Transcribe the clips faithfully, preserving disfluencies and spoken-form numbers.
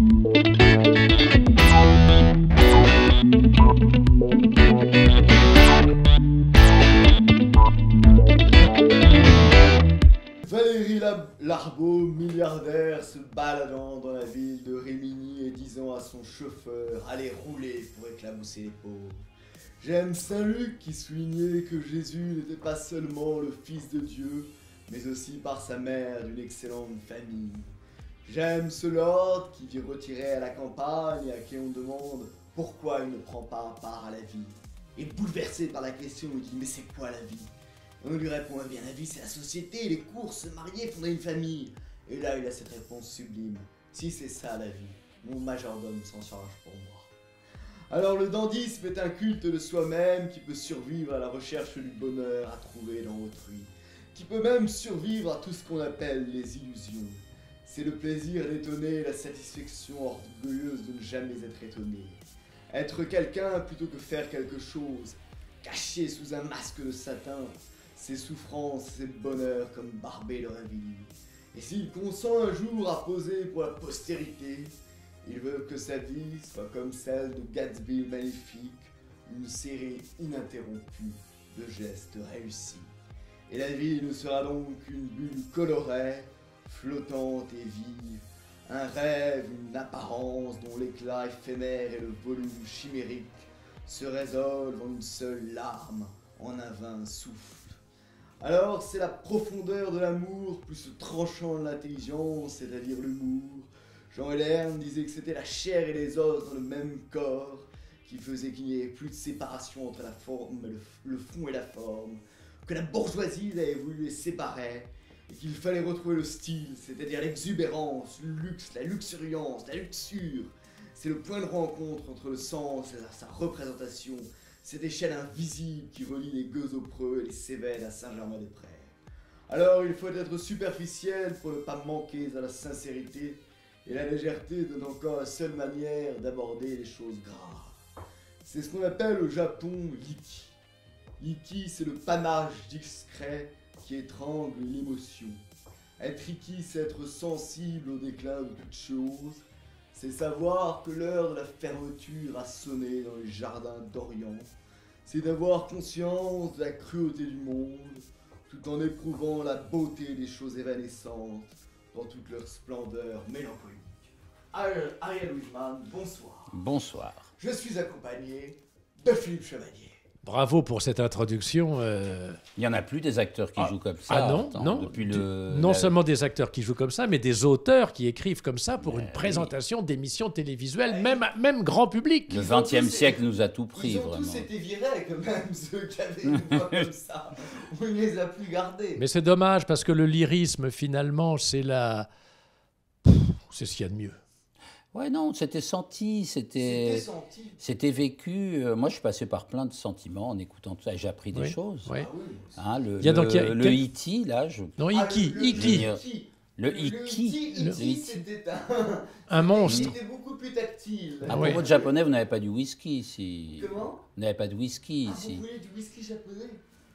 Valérie Larbaud, milliardaire, se baladant dans la ville de Rimini et disant à son chauffeur « Allez rouler pour éclabousser les pauvres ». J'aime Saint-Luc qui soulignait que Jésus n'était pas seulement le Fils de Dieu, mais aussi par sa mère d'une excellente famille. J'aime ce lord qui vit retiré à la campagne et à qui on demande pourquoi il ne prend pas part à la vie. Et bouleversé par la question, il dit « Mais c'est quoi la vie ?» On lui répond, eh bien la vie c'est la société, les courses, se marier, fonder une famille. Et là il a cette réponse sublime, si c'est ça la vie, mon majordome s'en charge pour moi. Alors le dandysme est un culte de soi-même qui peut survivre à la recherche du bonheur à trouver dans autrui, qui peut même survivre à tout ce qu'on appelle les illusions. C'est le plaisir d'étonner et la satisfaction orgueilleuse de ne jamais être étonné. Être quelqu'un plutôt que faire quelque chose, caché sous un masque de satin, ses souffrances, ses bonheurs comme Barbé leur vie. Et s'il consent un jour à poser pour la postérité, il veut que sa vie soit comme celle de Gatsby le Magnifique, une série ininterrompue de gestes réussis. Et la vie ne sera donc qu'une bulle colorée, flottante et vive, un rêve, une apparence dont l'éclat éphémère et le volume chimérique se résolvent en une seule larme, en un vain souffle. Alors c'est la profondeur de l'amour plus le tranchant de l'intelligence, c'est-à-dire l'humour. Jean Hélène disait que c'était la chair et les os dans le même corps qui faisait qu'il n'y ait plus de séparation entre la forme, le, le fond et la forme, que la bourgeoisie avait voulu les séparer et qu'il fallait retrouver le style, c'est-à-dire l'exubérance, le luxe, la luxuriance, la luxure. C'est le point de rencontre entre le sens et sa représentation, cette échelle invisible qui relie les Gueux-au-Preux et les Cévennes à Saint-Germain-des-Prés. Alors il faut être superficiel pour ne pas manquer à la sincérité, et la légèreté donne encore la seule manière d'aborder les choses graves. C'est ce qu'on appelle au Japon l'iki. L'iki, c'est le panache discret qui étrangle l'émotion. Être iki, c'est être sensible au déclin de toute chose. C'est savoir que l'heure de la fermeture a sonné dans les jardins d'Orient. C'est d'avoir conscience de la cruauté du monde, tout en éprouvant la beauté des choses évanescentes dans toute leur splendeur mélancolique. Ariel, Ariel Wiesman, bonsoir. Bonsoir. Je suis accompagné de Philippe Chevalier. Bravo pour cette introduction. Euh... Il n'y en a plus des acteurs qui ah, jouent comme ça. Ah non, Attends, non. Depuis du, le, non la... seulement des acteurs qui jouent comme ça, mais des auteurs qui écrivent comme ça pour mais une présentation oui. d'émissions télévisuelles, ouais. même, même grand public. Le vingtième siècle nous a tout pris, ils ont vraiment. Tous été virés, quand même, ceux qui avaient une voix comme ça. On ne les a plus gardés. Mais c'est dommage, parce que le lyrisme, finalement, c'est la... c'est ce qu'il y a de mieux. Ouais, non, c'était senti, c'était c'était vécu. Euh, moi, je suis passé par plein de sentiments en écoutant tout ça. J'ai appris des oui, choses. Oui. Ah oui. Hein, le, il y a donc, il y a, le, quel... le iti, là. Je... Non, ah, iki, le, iki. Le, le, le iki. Le iki, c'était un... un monstre. Il était beaucoup plus tactile. À oui. propos de japonais, vous n'avez pas du whisky ici. Comment? Vous n'avez pas de whisky ah, ici. Vous voulez du whisky japonais?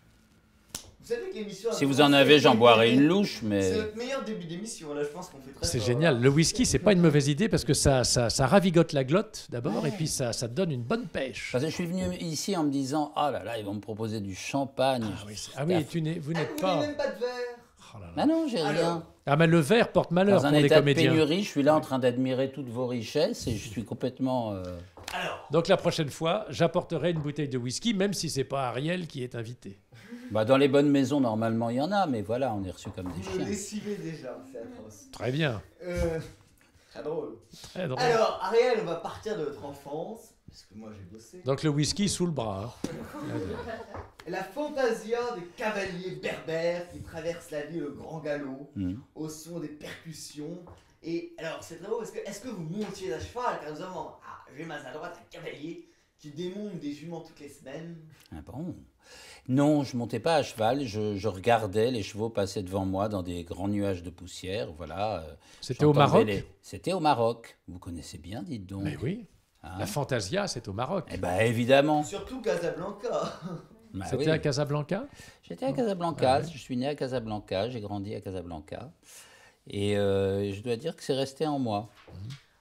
Vous savez que l'émission... Si vous en avez, j'en boirai une louche, mais... C'est notre meilleur début d'émission, là, je pense qu'on fait très C'est fort, génial. là. Le whisky, c'est pas une mauvaise idée parce que ça, ça, ça ravigote la glotte d'abord, ouais. Et puis ça, ça donne une bonne pêche. Parce que je suis venu ici en me disant, ah oh là là, ils vont me proposer du champagne. Ah oui, ah oui tu n'es, vous n'êtes ah, pas... Vous n'avez même pas de verre. Oh là là. Ah non, j'ai rien. Ah mais le verre porte malheur Dans pour un les état comédiens. de pénurie, je suis là en train d'admirer toutes vos richesses et je suis complètement... Euh... Alors. Donc la prochaine fois, j'apporterai une bouteille de whisky, même si c'est pas Ariel qui est invité. Bah dans les bonnes maisons, normalement, il y en a, mais voilà, on est reçus comme des Vous chiens. me lessivez déjà, c'est atroce. Très bien. Euh, très drôle. Très drôle. Alors, Ariel, on va partir de votre enfance, parce que moi j'ai bossé. Donc le whisky sous le bras. Hein. La fantasia des cavaliers berbères qui traversent la ville au grand galop, mmh. au son des percussions. Et alors, c'est très drôle, parce que est-ce que vous montiez à cheval, car nous avons, ah, j'ai à droite un cavalier qui démonte des juments toutes les semaines. Ah bon? Non, je montais pas à cheval, je, je regardais les chevaux passer devant moi dans des grands nuages de poussière, voilà. C'était au Maroc les... C'était au Maroc. Vous connaissez bien, dites donc. Mais oui, hein? La Fantasia, c'est au Maroc. Eh bien, évidemment. Surtout Casablanca. Bah, C'était oui. à Casablanca? J'étais à Casablanca, ah, oui. Je suis né à Casablanca, j'ai grandi à Casablanca. Et euh, je dois dire que c'est resté en moi.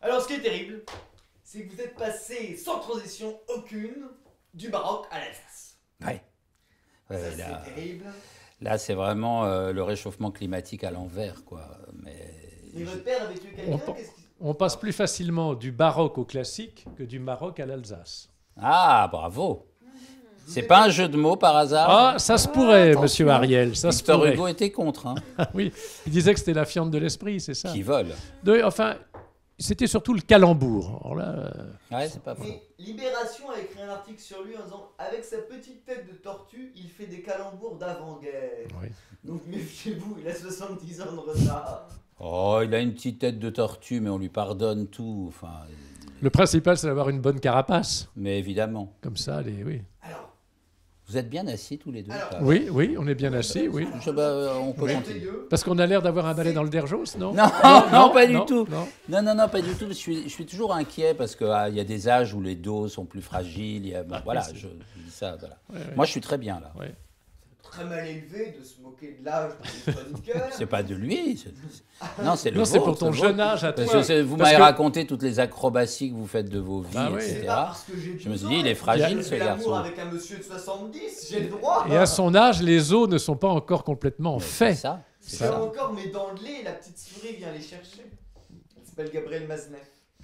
Alors, ce qui est terrible, c'est que vous êtes passé sans transition aucune du Maroc à l'Alsace. Ouais. Ouais, Ça, ouais, là, c'est terrible. là, c'est vraiment euh, le réchauffement climatique à l'envers, quoi. Mais Et votre père avait tué quelqu'un, On- qu'est-ce qui... On passe plus facilement du baroque au classique que du Maroc à l'Alsace. ah, bravo. Je vous C'est ai pas un jeu de mots par hasard. Ah, ça se pourrait, attention. monsieur Ariel, ça se Victor pourrait. Hugo était contre, hein. Ah oui, il disait que c'était la fiente de l'esprit, c'est ça. Qui vole. De- enfin, c'était surtout le calembour. Alors là, euh, Ouais, c'est pas faux. Mais Libération a écrit un article sur lui en disant « Avec sa petite tête de tortue, il fait des calembours d'avant-guerre. oui. » Donc méfiez-vous, il a soixante-dix ans de retard. Oh, il a une petite tête de tortue, mais on lui pardonne tout. Enfin, Le principal, c'est d'avoir une bonne carapace. mais évidemment. Comme ça, les, oui. Alors, Vous êtes bien assis tous les deux. Alors, pas Oui, oui, on est bien assis, oui. Je- bah, on peut continuer. merveilleux. Parce qu'on a l'air d'avoir un balai dans le derjos, non Non, non, pas du tout. non. Non, non, non, pas du tout. Je suis, je suis toujours inquiet parce qu'il ah, y a des âges où les dos sont plus fragiles. il Y a, bon, voilà, c'est- je, je dis ça. Voilà. Ouais, ouais. Moi, je suis très bien là. Ouais. Très mal élevé de se moquer de l'âge de chroniqueur. C'est pas de lui. c'est- c'est- Non, c'est le Non, c'est pour vôtre, ton le jeune vôtre. âge à Parce toi. que c'est- vous Parce m'avez que- raconté toutes les acrobaties que vous faites de vos vies, Bah oui. C'est et cetera. pas parce que j'ai Je me suis douze dit, ans il est et que fragile, j'ai ce fait l'amour garçon. avec un monsieur de soixante-dix, j'ai le droit. Et à son âge, les os ne sont pas encore complètement Mais c'est faits. ça. C'est J'ai ça. encore mes dents de lait et la petite souris vient les chercher. Elle s'appelle Gabriel Maznev.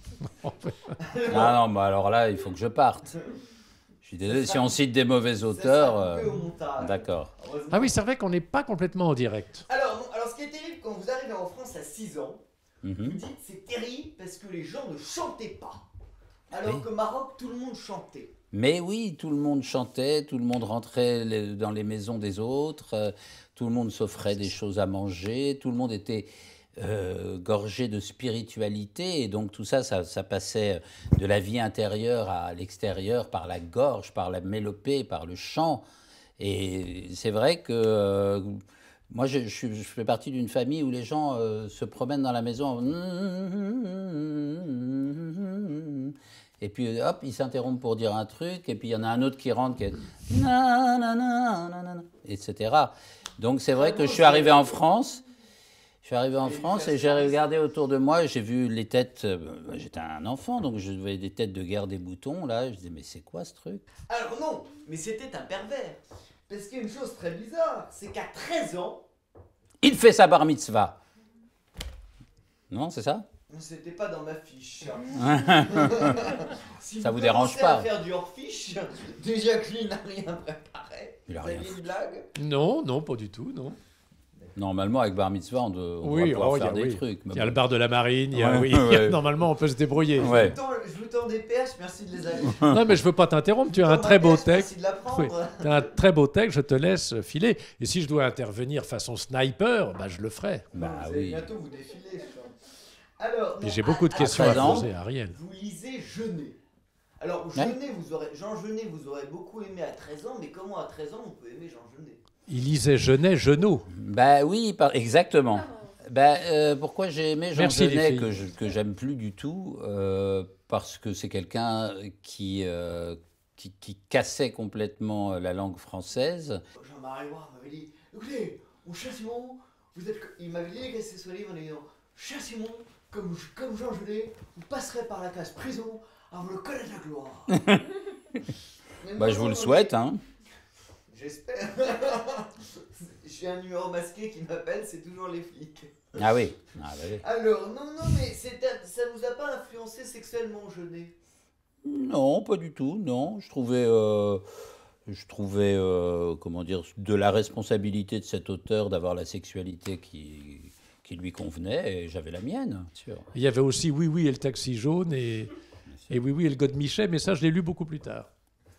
Ah non, bah alors là, il faut que je parte. Je suis désolé, si on cite des mauvais auteurs. Ça sera coupé euh, au montage. D'accord. Heureusement. Ah oui, c'est vrai qu'on n'est pas complètement en direct. Alors, non, alors, ce qui est terrible, quand vous arrivez en France à six ans, vous Mhm. dites c'est terrible parce que les gens ne chantaient pas. Alors Oui. qu'au Maroc, tout le monde chantait. Mais oui, tout le monde chantait, tout le monde rentrait les- dans les maisons des autres, euh, tout le monde s'offrait des choses à manger, tout le monde était euh, gorgé de spiritualité, et donc tout ça, ça, ça passait de la vie intérieure à l'extérieur par la gorge, par la mélopée, par le chant. Et c'est vrai que euh, moi, je, je suis- je fais partie d'une famille où les gens euh, se promènent dans la maison en... Et puis hop, ils s'interrompent pour dire un truc, et puis il y en a un autre qui rentre qui est na, na, na, na, na, na, et cetera. Donc c'est vrai que je suis arrivé en France, je suis arrivé en France et j'ai regardé autour de moi, et j'ai vu les têtes, euh, j'étais un enfant, donc je voyais des têtes de guerre des boutons, là, je disais mais c'est quoi ce truc? Alors non, mais c'était un pervers. Parce qu'il y a une chose très bizarre, c'est qu'à treize ans, Il fait sa bar mitzvah. Non, c'est ça? c'était pas dans ma fiche. Si Ça vous dérange commencez pas? à faire du hors-fiche, déjà que lui n'a rien préparé. Il a Vous rien aviez une blague? Non, non, pas du tout, non. Normalement, avec bar mitzvah, on, doit, on Oui, doit pouvoir oh, il y a- faire des oui. trucs. mais Il y a le bon. bar de la marine, il y a, Ouais, oui, ouais. normalement on peut se débrouiller. Ouais. Je vous tends- Je vous tends des perches, merci de les aller. Non, mais je veux pas t'interrompre, tu as un Dans ma très beau perche, texte. Merci de la Oui, prendre. tu as un très beau texte, je te laisse filer. Et si je dois intervenir façon sniper, bah, je le ferai. Bah vous allez oui. bientôt vous défiler, je pense. Alors, Et non, j'ai beaucoup de à- à questions à treize ans, poser à Ariel. Vous lisez Jeunet. Alors, Ouais. Jeunet, vous aurez, Jean Jeunet, vous aurez beaucoup aimé à treize ans, mais comment à treize ans on peut aimer Jean Jeunet? Il lisait Genet, Genot. Bah oui, par- exactement. Bah, euh, pourquoi j'ai aimé Jean Merci, les Genet, filles. que je- que j'aime plus du tout, euh, parce que c'est quelqu'un qui, euh, qui, qui cassait complètement la langue française. Jean-Marie Loire m'avait dit écoutez, mon cher Simon, vous êtes. co- Il m'avait dédicacé ce livre en disant cher Simon, comme, comme Jean Genet, vous passerez par la case prison avant de connaître la gloire. Mais Bah, non, je vous le non, souhaite, hein. J'espère. J'ai un numéro masqué qui m'appelle, c'est toujours les flics. Ah oui. Ah, bah oui. Alors, non, non, mais c'est un- ça vous a pas influencé sexuellement, Jeunet? Non, pas du tout, non. Je trouvais, euh, je trouvais euh, comment dire, de la responsabilité de cet auteur d'avoir la sexualité qui, qui lui convenait, et j'avais la mienne, bien sûr. Il y avait aussi Oui, oui et le taxi jaune et, et Oui, oui et le Godemichet, mais ça je l'ai lu beaucoup plus tard.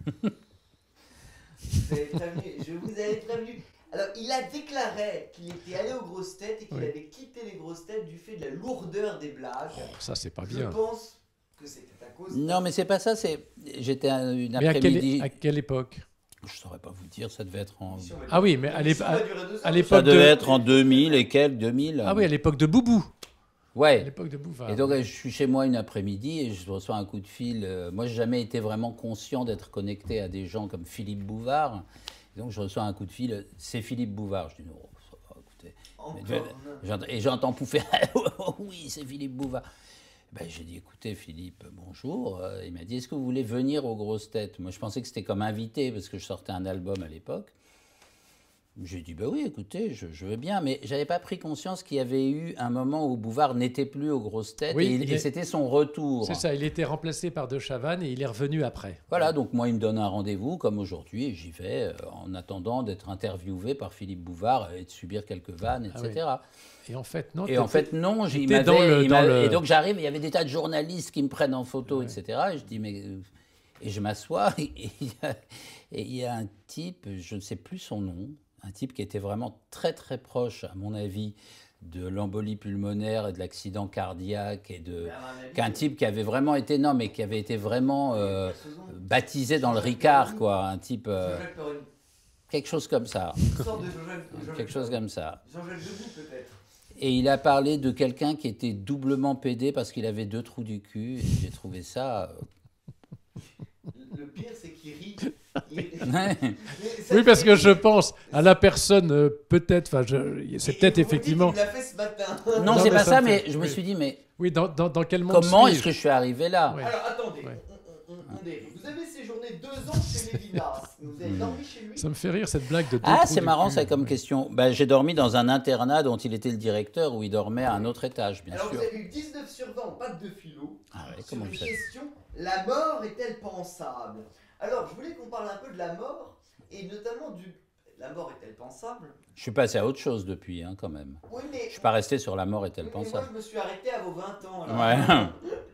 Vous avez prévenu, je vous avais prévenu. Alors, il a déclaré qu'il était allé aux grosses têtes et qu'il Oui. avait quitté les grosses têtes du fait de la lourdeur des blagues. Oh, ça c'est pas Je bien. pense que c'était à cause. Non, mais c'est pas ça. C'est, j'étais un- une Mais à après-midi. quelle, à quelle époque? Je saurais pas vous dire. Ça devait être en. Ah oui, mais à l'ép- à- à l'époque Ça devait de- être en deux mille et quelques, deux mille. Ah oui, à l'époque de Boubou. À Ouais. l'époque de Bouvard. Et donc, je suis chez moi une après-midi et je reçois un coup de fil. Euh, Moi, j'ai jamais été vraiment conscient d'être connecté à des gens comme Philippe Bouvard. Et donc, je reçois un coup de fil. C'est Philippe Bouvard. Je dis non, ça va, écoutez. Encore, Mais je- non. j'entends- Et j'entends pouffer. Oh oui, c'est Philippe Bouvard. Ben, j'ai dit, écoutez, Philippe, bonjour. Euh, il m'a dit, est-ce que vous voulez venir aux grosses têtes? Moi, je pensais que c'était comme invité, parce que je sortais un album à l'époque. J'ai dit, ben oui, écoutez, je, je veux bien. Mais je n'avais pas pris conscience qu'il y avait eu un moment où Bouvard n'était plus aux grosses têtes. Oui, et, il et est... c'était son retour. C'est ça, il était remplacé par De Chavannes et il est revenu après. Voilà, donc moi, il me donne un rendez-vous, comme aujourd'hui, et j'y vais, euh, en attendant d'être interviewé par Philippe Bouvard et de subir quelques vannes, et cetera. Ah oui. Et en fait, non. Et en fait, non, il m'avait, dans le, il dans le... Et donc j'arrive, il y avait des tas de journalistes qui me prennent en photo, ouais. et cetera. Et je dis, mais. Et je m'assois, et il y, y a un type, je ne sais plus son nom, un type qui était vraiment très très proche, à mon avis, de l'embolie pulmonaire et de l'accident cardiaque, et de. Qu'un type qui avait vraiment été. Non, mais qui avait été vraiment euh, baptisé dans le Ricard, quoi. Un type. Euh, quelque chose comme ça. Quelque chose comme ça. Jean-Jacques Debout, peut-être. Et il a parlé de quelqu'un qui était doublement pédé parce qu'il avait deux trous du cul. Et j'ai trouvé ça. Le pire, c'est qu'il rit. Il... Oui, parce que je pense à la personne, euh, peut-être. Enfin, c'est peut-être effectivement. Il l'a fait ce matin. Non, non c'est pas ça, ça mais fait... je me oui. suis dit, mais. Oui, dans, dans, dans quel monde comment est-ce que je suis arrivé là? Oui. Alors, attendez. Oui. On, on, on est... Vous avez séjourné deux ans chez Lévinas. Vous avez dormi chez lui? Ça me fait rire, cette blague de deux Ah, c'est marrant, cul. ça, comme oui. question. Ben, j'ai dormi dans un internat dont il était le directeur, où il dormait à un autre étage, bien Alors, sûr. Alors, vous avez eu dix-neuf sur vingt en pâte de philo. Ah ouais, sur comment une ça question, la mort est-elle pensable? Alors, je voulais qu'on parle un peu de la mort, et notamment du... La mort est-elle pensable? Je suis passé à autre chose depuis, hein, quand même. Oui, mais... Je suis pas resté sur la mort est-elle oui, pensable. Moi, je me suis arrêté à vos vingt ans. Alors.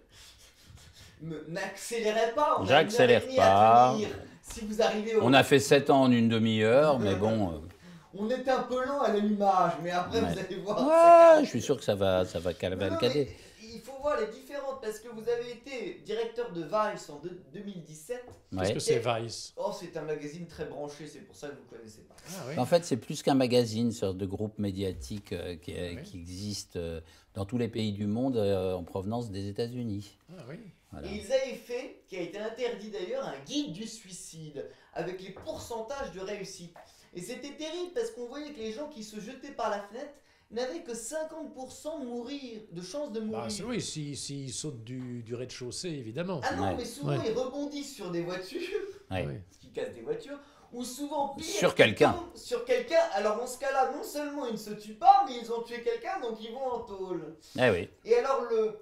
Ouais. N'accélérez pas. J'accélère pas. Si vous arrivez au... On a fait sept ans en une demi-heure, mais bon... Euh... On était un peu lent à l'allumage, mais après, ouais. vous allez voir... Ouais, je suis sûr que ça va, ça va cavalcader. Il faut voir les différentes, parce que vous avez été directeur de Vice en deux mille dix-sept. Ouais. Qu'est-ce que c'est Vice? Oh, c'est un magazine très branché, c'est pour ça que vous ne connaissez pas. Ah, oui. En fait, c'est plus qu'un magazine, une sorte de groupe médiatique euh, qui, euh, oui. qui existe euh, dans tous les pays du monde euh, en provenance des États-Unis. Ah, oui. Voilà. Et ils avaient fait, qui a été interdit d'ailleurs, un guide du suicide avec les pourcentages de réussite. Et c'était terrible parce qu'on voyait que les gens qui se jetaient par la fenêtre n'avaient que cinquante pour cent de mourir, de chances de mourir. Bah, oui, s'ils si, si sautent du, du rez-de-chaussée, évidemment. Ah non, ouais. mais souvent ouais. ils rebondissent sur des voitures, ouais. ce qui casse des voitures, ou souvent pire, sur quelqu'un. Sur quelqu'un. Alors dans ce cas-là, non seulement ils ne se tuent pas, mais ils ont tué quelqu'un, donc ils vont en tôle. Ah oui. Et alors le,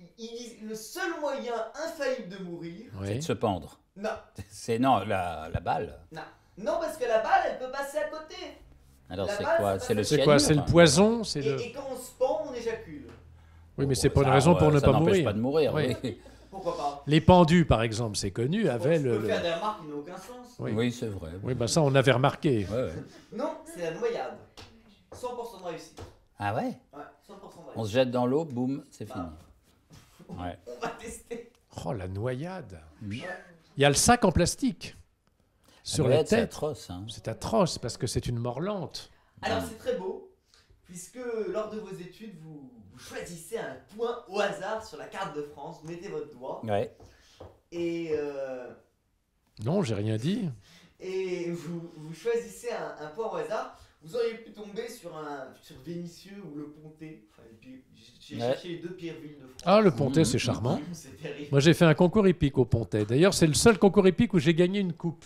le seul moyen infaillible de mourir, oui. c'est de se pendre. Non. C'est non la, la balle. Non. Non, parce que la balle, elle peut passer à côté. Alors c'est quoi? C'est le C'est quoi? C'est le poison? Et, le... et quand on se pend, on éjacule. Oui, mais c'est pas une raison pour euh, ne ça pas mourir. pas de mourir. Oui. Oui. Pourquoi pas? Les pendus, par exemple, c'est connu, avaient on le... peut faire des remarques qui n'ont aucun sens. Oui, oui c'est vrai. Oui, ben ça, on avait remarqué. Ouais, ouais. Non, c'est la noyade. cent pour cent de réussite. Ah ouais? Ouais, cent pour cent de réussite. On se jette dans l'eau, boum, c'est bah. fini. Ouais. On va tester. Oh, la noyade. Oui. Ouais. Il y a le sac en plastique. Sur la tête. C'est atroce. Hein. C'est atroce parce que c'est une mort lente. Alors c'est très beau, puisque lors de vos études, vous, vous choisissez un point au hasard sur la carte de France, vous mettez votre doigt. Ouais. Et... Euh, non, j'ai rien dit. Et vous, vous choisissez un, un point au hasard. Vous auriez pu tomber sur, un, sur Vénissieux ou le Pontet. Enfin, j'ai ouais. cherché les deux pires villes de France. Ah, le Pontet, mmh. c'est charmant. C'est terrible. Moi, j'ai fait un concours hippique au Pontet. D'ailleurs, c'est le seul concours hippique où j'ai gagné une coupe.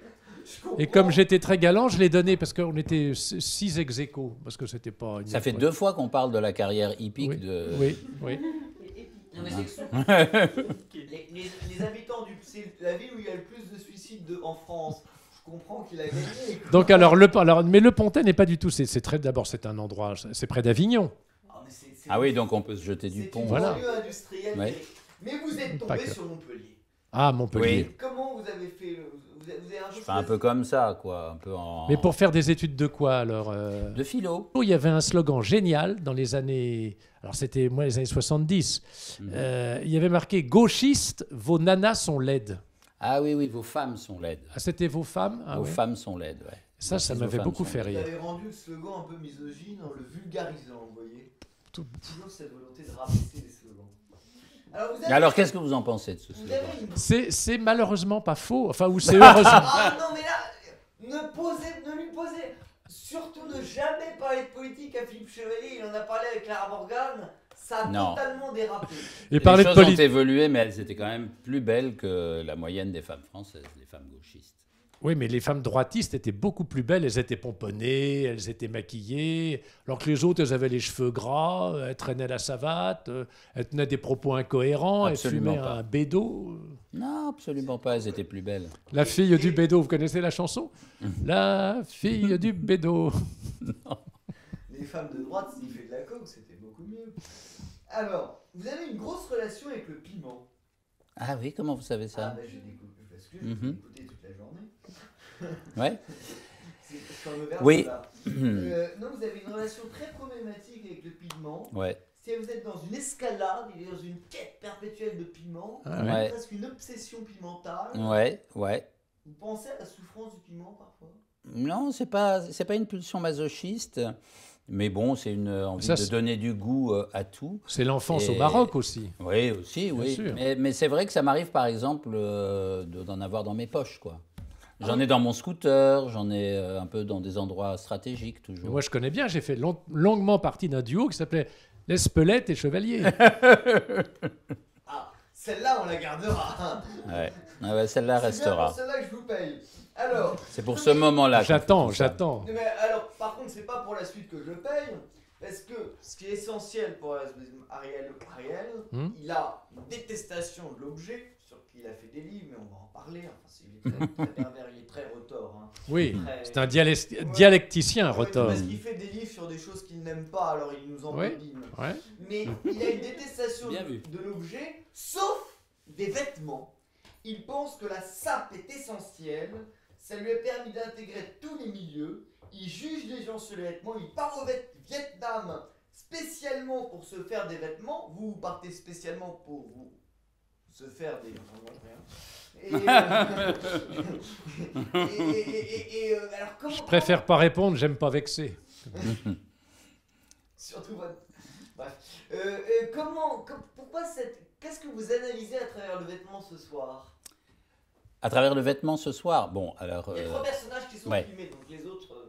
Et comme j'étais très galant, je l'ai donné parce qu'on était six ex aequo, parce que c'était pas. Une Ça fait fois. deux fois qu'on parle de la carrière hippique oui. de. Oui, oui. Non, mais ah. les, les, les habitants du, c'est la ville où il y a le plus de suicides de, en France. Je comprends qu'il a gagné. Donc alors le, alors mais le Pontet n'est pas du tout. C'est, c'est très d'abord c'est un endroit, c'est près d'Avignon. Ah, c'est, c'est ah oui, donc on peut se jeter du pont. C'est voilà. un lieu industriel. Ouais. Mais vous êtes tombé sur Montpellier. Ah, Montpellier. Oui. Comment vous avez fait le... Vous avez, vous avez un, je fais un peu comme ça, quoi. Un peu en... Mais pour faire des études de quoi, alors euh... De philo. Il y avait un slogan génial dans les années... Alors, c'était moi, les années soixante-dix. Mmh. Euh, il y avait marqué « Gauchistes, vos nanas sont laides ». Ah oui, oui, vos femmes sont laides. Ah, c'était vos femmes ah, Vos ouais. femmes sont laides, ouais. Ça, ça m'avait beaucoup fait rire. Vous avez rendu le slogan un peu misogyne en le vulgarisant, vous voyez. Tout... Toujours cette volonté de rabaisser les slogans. Alors, vous avez... Alors, qu'est-ce que vous en pensez de ce slogan? une... c'est, c'est malheureusement pas faux. Enfin, ou c'est heureusement. Ah non, mais là, ne, posez, ne lui posez... Surtout ne jamais parler de politique à Philippe Chevalier. Il en a parlé avec Clara Morgan. Ça a Non. totalement dérapé. Et Les parler de choses ont politique. évolué, mais elles étaient quand même plus belles que la moyenne des femmes françaises, les femmes gauchistes. Oui, mais les femmes droitistes étaient beaucoup plus belles. Elles étaient pomponnées, elles étaient maquillées. Alors que les autres, elles avaient les cheveux gras, elles traînaient la savate, euh, elles tenaient des propos incohérents, Absolument elles fumaient pas. un bédo. Non, absolument pas, elles étaient plus belles. La fille du bédo, vous connaissez la chanson? La fille du bédo. Les femmes de droite, s'ils faisaient de la coke, c'était beaucoup mieux. Alors, vous avez une grosse relation avec le piment. Ah oui, comment vous savez Ah, ça? bah, j'ai découvert parce que j'ai Mhm. écouté toute la journée. Ouais. C'est sur le verbe Oui. là. Euh, non, vous avez une relation très problématique avec le piment. Ouais. Si vous êtes dans une escalade, dans une quête perpétuelle de piment, Ah vous avez ouais. presque une obsession pimentale. Ouais, ouais. Vous pensez à la souffrance du piment parfois? Non, c'est pas, c'est pas une pulsion masochiste, mais bon, c'est une envie Ça, de c'est- donner du goût euh, à tout. C'est l'enfance au Et- Maroc aussi. Oui, aussi, Bien oui. sûr. Mais, mais c'est vrai que ça m'arrive, par exemple, euh, de- d'en avoir dans mes poches, quoi. J'en ai dans mon scooter, j'en ai euh, un peu dans des endroits stratégiques, Mais toujours. moi, je connais bien. J'ai fait long- longuement partie d'un duo qui s'appelait L'Espelette et Chevalier. Ah, celle-là, on la gardera. Ouais. Ah ouais, celle-là C'est bien restera. pour celle-là que je vous paye. Alors, C'est pour ce moment-là. qu'on J'attends, fait tout ça. j'attends. non, mais alors, par contre, c'est pas pour la suite que je paye, parce que ce qui est essentiel pour Ariel, Ariel, Hmm. il a une détestation de l'objet, sur qui il a fait des livres, mais on va en parler. Enfin, c'est, il est très, très pervers, il est très retors. Hein. Oui, Très- c'est un dialect- dialecticien, Ouais, Rotor. Parce qu'il fait des livres sur des choses qu'il n'aime pas, alors il nous en Oui. badine. Ouais. Mais il a une détestation Bien de, vu. de l'objet, sauf des vêtements. Il pense que la sape est essentielle, ça lui a permis d'intégrer tous les milieux, il juge les gens sur les vêtements, il part au Viet- Vietnam spécialement pour se faire des vêtements, vous partez spécialement pour vous se faire des... Enfin, moi, rien. Et, euh, et, et- et- et, euh, alors comment... Je préfère pas répondre, j'aime pas vexer. Surtout votre... Bref. Euh, euh, comment... com- pourquoi cette... Qu'est-ce que vous analysez à travers le vêtement ce soir? À travers le vêtement ce soir, bon, alors... Il y a euh, trois personnages qui sont ouais. filmés, donc les autres... euh,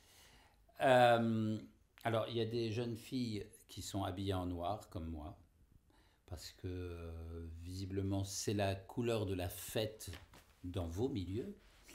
Euh, alors, il y a des jeunes filles qui sont habillées en noir, comme moi, parce que euh, visiblement, c'est la couleur de la fête dans vos milieux,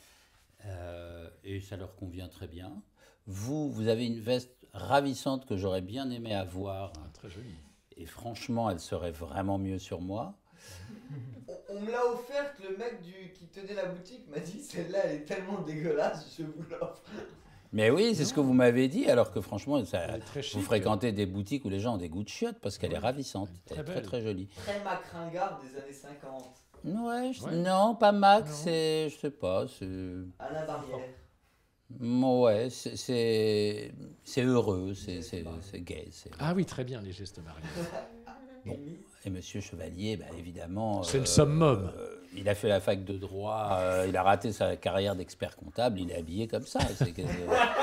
euh, et ça leur convient très bien. Vous, vous avez une veste ravissante que j'aurais bien aimé avoir, Très joli. et franchement, elle serait vraiment mieux sur moi. On, on me l'a offerte, le mec du, qui tenait la boutique m'a dit celle-là elle est tellement dégueulasse, je vous l'offre. Mais oui, c'est ce que vous m'avez dit, alors que franchement, ça, Elle est très chic. vous fréquentez des boutiques où les gens ont des goûts de chiottes, parce qu'elle est ravissante, très elle est très belle. très jolie. Très macringard des années cinquante. Ouais, je- Ouais. non, pas Max, Non. c'est, je sais pas, c'est, Alain Barrière. ouais, c'est, c'est, c'est heureux, c'est, c'est, c'est gay. C'est... Ah oui, très bien, les gestes mariés. Bon. Et Monsieur Chevalier, bah, évidemment, C'est le summum. euh, il a fait la fac de droit, euh, il a raté sa carrière d'expert comptable, il est habillé comme ça. C'est que,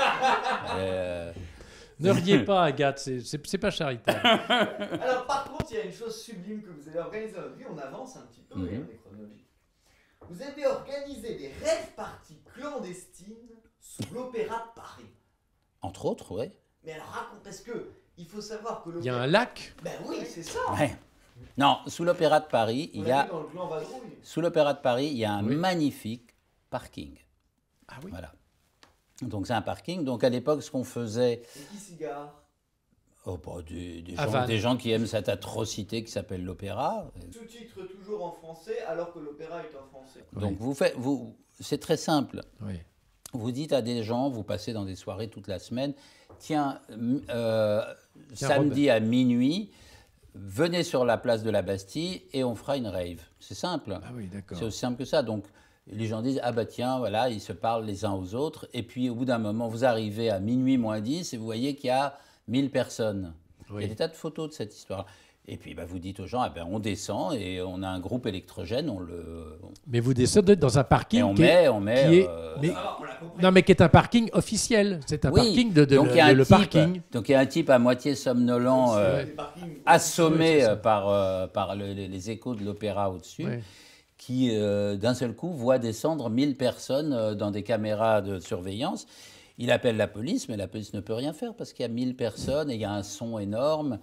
euh, Ne riez pas, Agathe, c'est- c'est c'est pas charitable. Alors par contre, il y a une chose sublime que vous avez organisée dans votre vie, on avance un petit peu, Mhm. et on est chronologique. Vous avez organisé des rêves parties clandestines sous l'Opéra de Paris. entre autres, ouais. Mais alors raconte, parce que il faut savoir que Il y a l'Opéra... un lac. Ben oui, c'est ça. ouais. Non, sous l'Opéra de Paris, On il y l'a a vu dans le clan Vadrouille. Sous l'Opéra de Paris, il y a un Oui. magnifique parking. Ah oui. Voilà. Donc c'est un parking. Donc à l'époque, ce qu'on faisait, Et qui cigare? oh, bah, des, des À gens, Vannes. des gens qui aiment cette atrocité qui s'appelle l'opéra. Sous-titre toujours en français, alors que l'opéra est en français. Donc vous faites, vous, c'est très simple. Oui. Vous dites à des gens, vous passez dans des soirées toute la semaine, tiens, m- euh, Tiens, samedi à minuit, venez sur la place de la Bastille et on fera une rave. C'est simple. Ah oui, d'accord. C'est aussi simple que ça. Donc, les gens disent, ah bah tiens, voilà, ils se parlent les uns aux autres. Et puis, au bout d'un moment, vous arrivez à minuit moins dix et vous voyez qu'il y a mille personnes. Il y Oui. a des tas de photos de cette histoire. Et puis, bah, vous dites aux gens, ah ben, on descend et on a un groupe électrogène, on le... Mais vous descendez dans un parking Et on qui est, met... On met qui est- euh, mais- Ah, on l'a compris. non, mais qui est un parking officiel. C'est un oui. parking de, de donc, le, il y a un le type, parking. Donc, il y a un type à moitié somnolent, euh, Des parkings. assommé Oui, c'est ça. euh, par, euh, par le- les, les échos de l'opéra au-dessus. Oui. Qui, euh, d'un seul coup, voit descendre mille personnes euh, dans des caméras de surveillance. Il appelle la police, mais la police ne peut rien faire parce qu'il y a mille personnes et il y a un son énorme.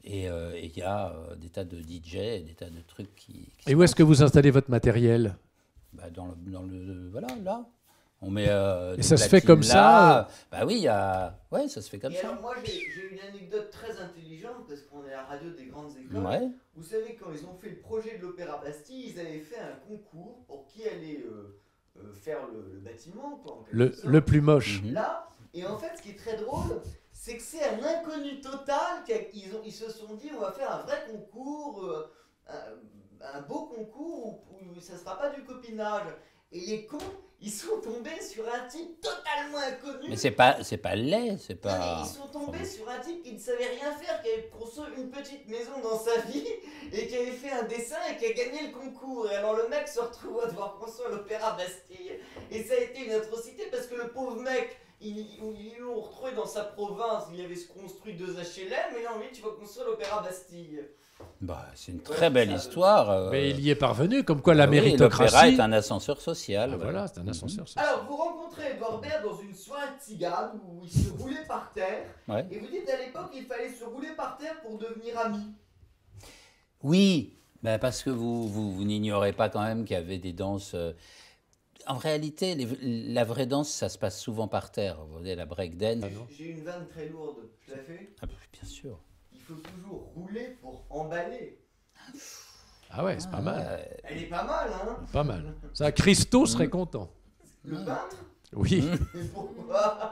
Et euh, et il y a euh, des tas de D J, des tas de trucs qui... qui Et se où est-ce que passent. vous installez votre matériel? Bah, dans, le, dans le... Voilà, là. On met euh, Et des ça se fait platines comme là. ça, Bah oui, il y a... Ouais, ça se fait comme Et ça. alors moi j'ai j'ai une anecdote très intelligente parce qu'on est à la radio des grandes écoles. Ouais. Vous savez, quand ils ont fait le projet de l'Opéra Bastille, ils avaient fait un concours pour qui allait euh, euh, faire le, le bâtiment, quoi, en quelque Le, sorte. le plus moche. Mhm. Là, et en fait, ce qui est très drôle, c'est que c'est un inconnu total qu'ils ont, ils se sont dit, on va faire un vrai concours, euh, un, un beau concours où, où ça ne sera pas du copinage. Et les cons, ils sont tombés sur un type totalement inconnu. Mais c'est pas, c'est pas laid, c'est Non, mais pas... ils sont tombés Enfin, sur un type qui ne savait rien faire, qui avait construit une petite maison dans sa vie et qui avait fait un dessin et qui a gagné le concours. Et alors le mec se retrouve à devoir construire l'Opéra Bastille. Et ça a été une atrocité parce que le pauvre mec, ils ils l'ont retrouvé dans sa province, il avait construit deux H L M et là, lui, tu vas construire l'Opéra Bastille. bah, c'est une très belle ça- histoire. euh, Mais il y est parvenu, comme quoi la oui, l'opéra méritocratie... est un ascenseur social. Ah, ouais. voilà, c'est un Mhm. ascenseur. ça. Alors, vous rencontrez Edouard Baird dans une soirée de cigane où il se roulait par terre. Ouais. Et vous dites à l'époque qu'il fallait se rouler par terre pour devenir ami. Oui, ben parce que vous, vous, vous n'ignorez pas quand même qu'il y avait des danses... euh, En réalité, les- la vraie danse, ça se passe souvent par terre. Vous voyez, la breakdance... Ah non. J'ai une vanne très lourde. Je la fais. Ah, bien sûr. Il faut toujours rouler pour emballer. Ah ouais, c'est pas mal. Euh, Elle est pas mal, hein? Pas mal. Ça, Christo serait content. Le peintre? Oui. Mais pourquoi?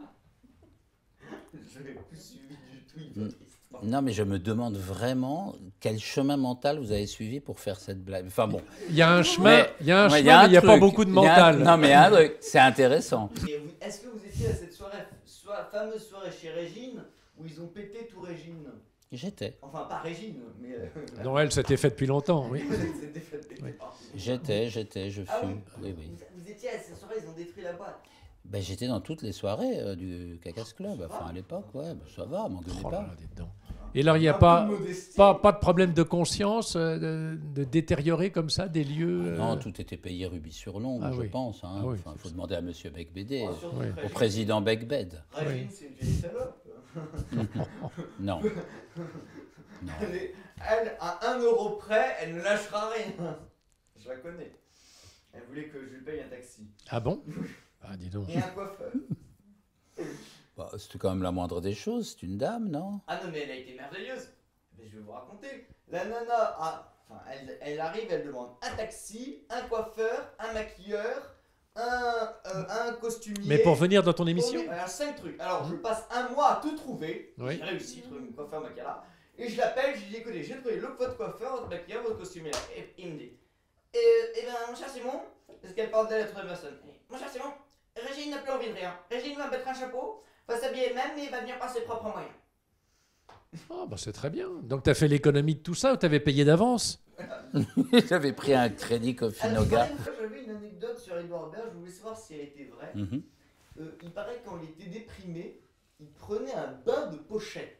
Je n'ai plus suivi du tout votre histoire. non, mais je me demande vraiment quel chemin mental vous avez suivi pour faire cette blague. Enfin bon. Il y a un chemin, Mais- il y a un Ouais, chemin, mais il n'y a truc. pas beaucoup de Il y a un- mental. Non, mais il y a un truc. C'est intéressant. Et vous- Est-ce que vous étiez à cette soirée, soit, fameuse soirée chez Régine, où ils ont pété tout Régine? J'étais. Enfin, pas Régine, mais. euh, Non, elle, c'était fait depuis longtemps, oui. C'était fait péter Oui. par- J'étais, j'étais, je Ah fus. oui, Oui, oui. Vous, vous étiez à cette soirée, ils ont détruit la boîte. Ben, j'étais dans toutes les soirées euh, du Cacas Club. Enfin, à l'époque, ouais, ben, ça va, m'engueulez Oh là pas. là, dis donc. Et là, il n'y a Un pas, peu de modestie. pas, pas de problème de conscience euh, de, de détériorer comme ça des lieux euh, Non, tout était payé rubis sur l'ongle, Ah je oui. pense. Hein. Ah oui, Enfin, c'est faut ça. demander à Monsieur Becbédé, Oh, surtout Oui. que au Régine- président Becbed. Régine, c'est une vieille salope. Non. non. Elle, est- elle, à un euro près, elle ne lâchera rien. Je la connais. Elle voulait que je lui paye un taxi. Ah bon? Ah, dis donc. Et un coiffeur. Bah, c'était quand même la moindre des choses, c'est une dame, non? Ah non, mais elle a été merveilleuse. Mais je vais vous raconter. La nana, a, enfin, elle, elle arrive, elle demande un taxi, un coiffeur, un maquilleur, un, euh, un costumier. Mais pour venir dans ton Oh, émission? mais, alors, cinq trucs. Alors, je passe un mois à tout trouver. Oui. J'ai réussi à trouver mon coiffeur, maquilleur. Et je l'appelle, je lui dis écoutez, j'ai trouvé le, votre coiffeur, votre maquilleur, votre costumier. Et il me dit Eh eh ben, mon cher Simon, parce qu'elle parle d'elle à toute personne. Mon cher Simon, Régine n'a plus envie de rien. Régine va mettre un chapeau, va s'habiller elle-même, mais va venir par ses propres moyens. Ah, bah c'est très bien. Donc, tu as fait l'économie de tout ça ou tu avais payé d'avance? J'avais pris un crédit Alors, Cofinoga. une fois, j'avais une anecdote sur Edouard Baird, je voulais savoir si elle était vraie. Mhm. Euh, il paraît que quand il était déprimé, il prenait un bain de pochette.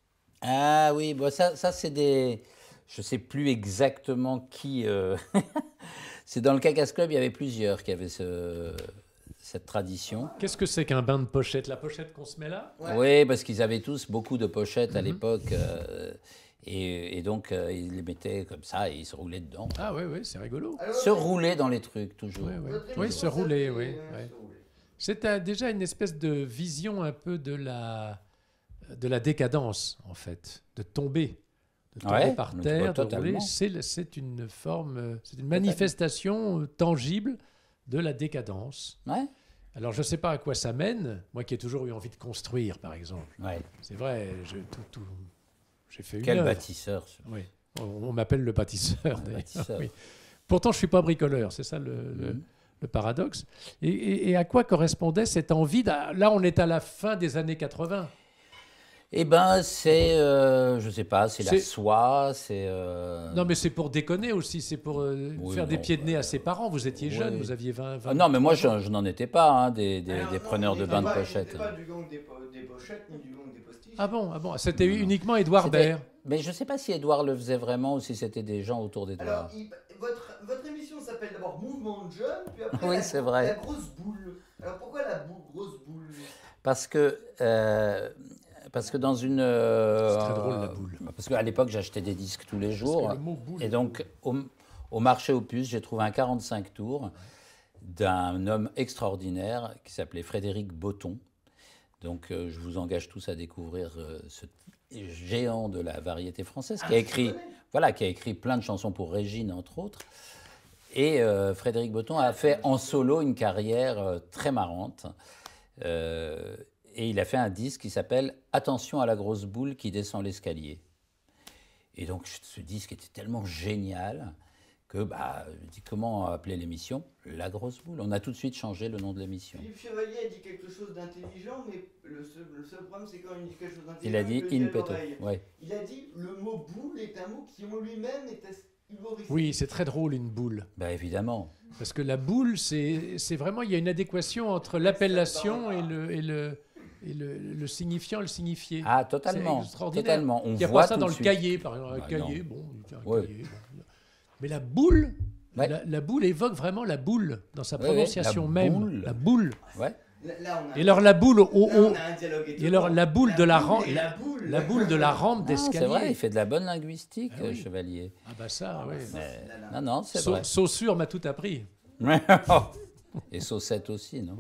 Ah oui, bon, ça, ça c'est des... Je sais plus exactement qui... euh, c'est dans le Cacas Club, il y avait plusieurs qui avaient ce... cette tradition. Qu'est-ce que c'est qu'un bain de pochette? La pochette qu'on se met là? Ouais. Oui, parce qu'ils avaient tous beaucoup de pochettes à Mhm. l'époque. euh, et, et donc, euh, ils les mettaient comme ça et ils se roulaient dedans. Ah oui, oui, c'est rigolo. Alors, Se rouler dans les trucs, toujours. Oui, oui. votre Oui, émission se rouler, s'appelait, oui. euh, oui. Se rouler. C'est un- déjà une espèce de vision un peu de la, de la décadence, en fait, de tomber, de tomber Ouais, par mais terre, de totalement. rouler. C'est le- c'est une forme, euh, c'est une manifestation euh, tangible de la décadence. Ouais, Alors, je ne sais pas à quoi ça mène, moi qui ai toujours eu envie de construire, par exemple. ouais. C'est vrai, je, tout, tout- j'ai fait une Quel œuvre. bâtisseur. ce- Oui. On, on m'appelle le bâtisseur. d'ailleurs. bâtisseur. Oui. Pourtant, je ne suis pas bricoleur, c'est ça le, le- Mhm. le paradoxe. Et, et- et à quoi correspondait cette envie d'a- Là, on est à la fin des années quatre-vingts. Eh ben, c'est, euh, je sais pas, c'est la C'est- soie, c'est... euh, Non, mais c'est pour déconner aussi, c'est pour euh, Oui, faire des non, pieds de nez bah, à ses parents. Vous étiez oui. jeune, vous aviez vingt, vingt Ah non, mais moi, je, je n'en étais pas, hein, des, des- Alors, des non, preneurs il de était bains de pas- Il pochettes. n'était pas du gang des, po- des pochettes ni du gang des postiches. Ah bon, ah bon. C'était uniquement Édouard C'était- Baird. Mais je ne sais pas si Édouard le faisait vraiment ou si c'était des gens autour Alors, d'Édouard. il- votre, votre émission s'appelle d'abord Mouvement de Jeunes, puis après Oui, la, c'est vrai. la grosse boule. Alors pourquoi la bou- grosse boule? Parce que, euh, parce que dans une... euh, C'est très drôle, la boule. Parce qu'à l'époque, j'achetais des disques tous les jours. que le mot boule Et est donc, au, au marché aux puces, j'ai trouvé un quarante-cinq tours d'un homme extraordinaire qui s'appelait Frédéric Botton. Donc, euh, je vous engage tous à découvrir euh, ce géant de la variété française qui a écrit, voilà, qui a écrit plein de chansons pour Régine, entre autres. Et euh, Frédéric Botton a fait en solo une carrière euh, très marrante. Euh, et il a fait un disque qui s'appelle « Attention à la grosse boule qui descend l'escalier ». Et donc ce disque était tellement génial que, bah, je dis comment appeler l'émission ? La grosse boule. On a tout de suite changé le nom de l'émission. Philippe Chevalier a dit quelque chose d'intelligent, mais le seul, le seul problème, c'est quand il dit quelque chose d'intelligent, Il a dit il, in le dit à petto. l'oreille. Ouais. Il a dit le mot boule est un mot qui en lui-même est humoristique. Oui, c'est très drôle, une boule. Bah, évidemment. Parce que la boule, c'est c'est vraiment, il y a une adéquation entre l'appellation et le, et le, et le, le signifiant, le signifié. Ah, totalement. C'est extraordinaire. Totalement. On Il n'y a voit pas ça tout dans de le suite. cahier, par exemple. Un Bah, cahier, non. bon, il y a un Ouais. cahier, bon. Mais la boule, Ouais. la, la boule évoque vraiment la boule dans sa Ouais, ouais, prononciation la même. boule. La boule. Ouais. Là, là, on a Et alors la boule, au, au- là, on a un dialogue et alors la boule de la rampe, et la la, boule. la boule de la rampe Non, c'est d'escalier. vrai, il fait de la bonne linguistique, Ah oui. euh, Chevalier. Ah bah ça, oui. Mais- là, là. Non, non, c'est Sau- vrai. Saussure m'a tout appris. Et Saucette aussi, non ?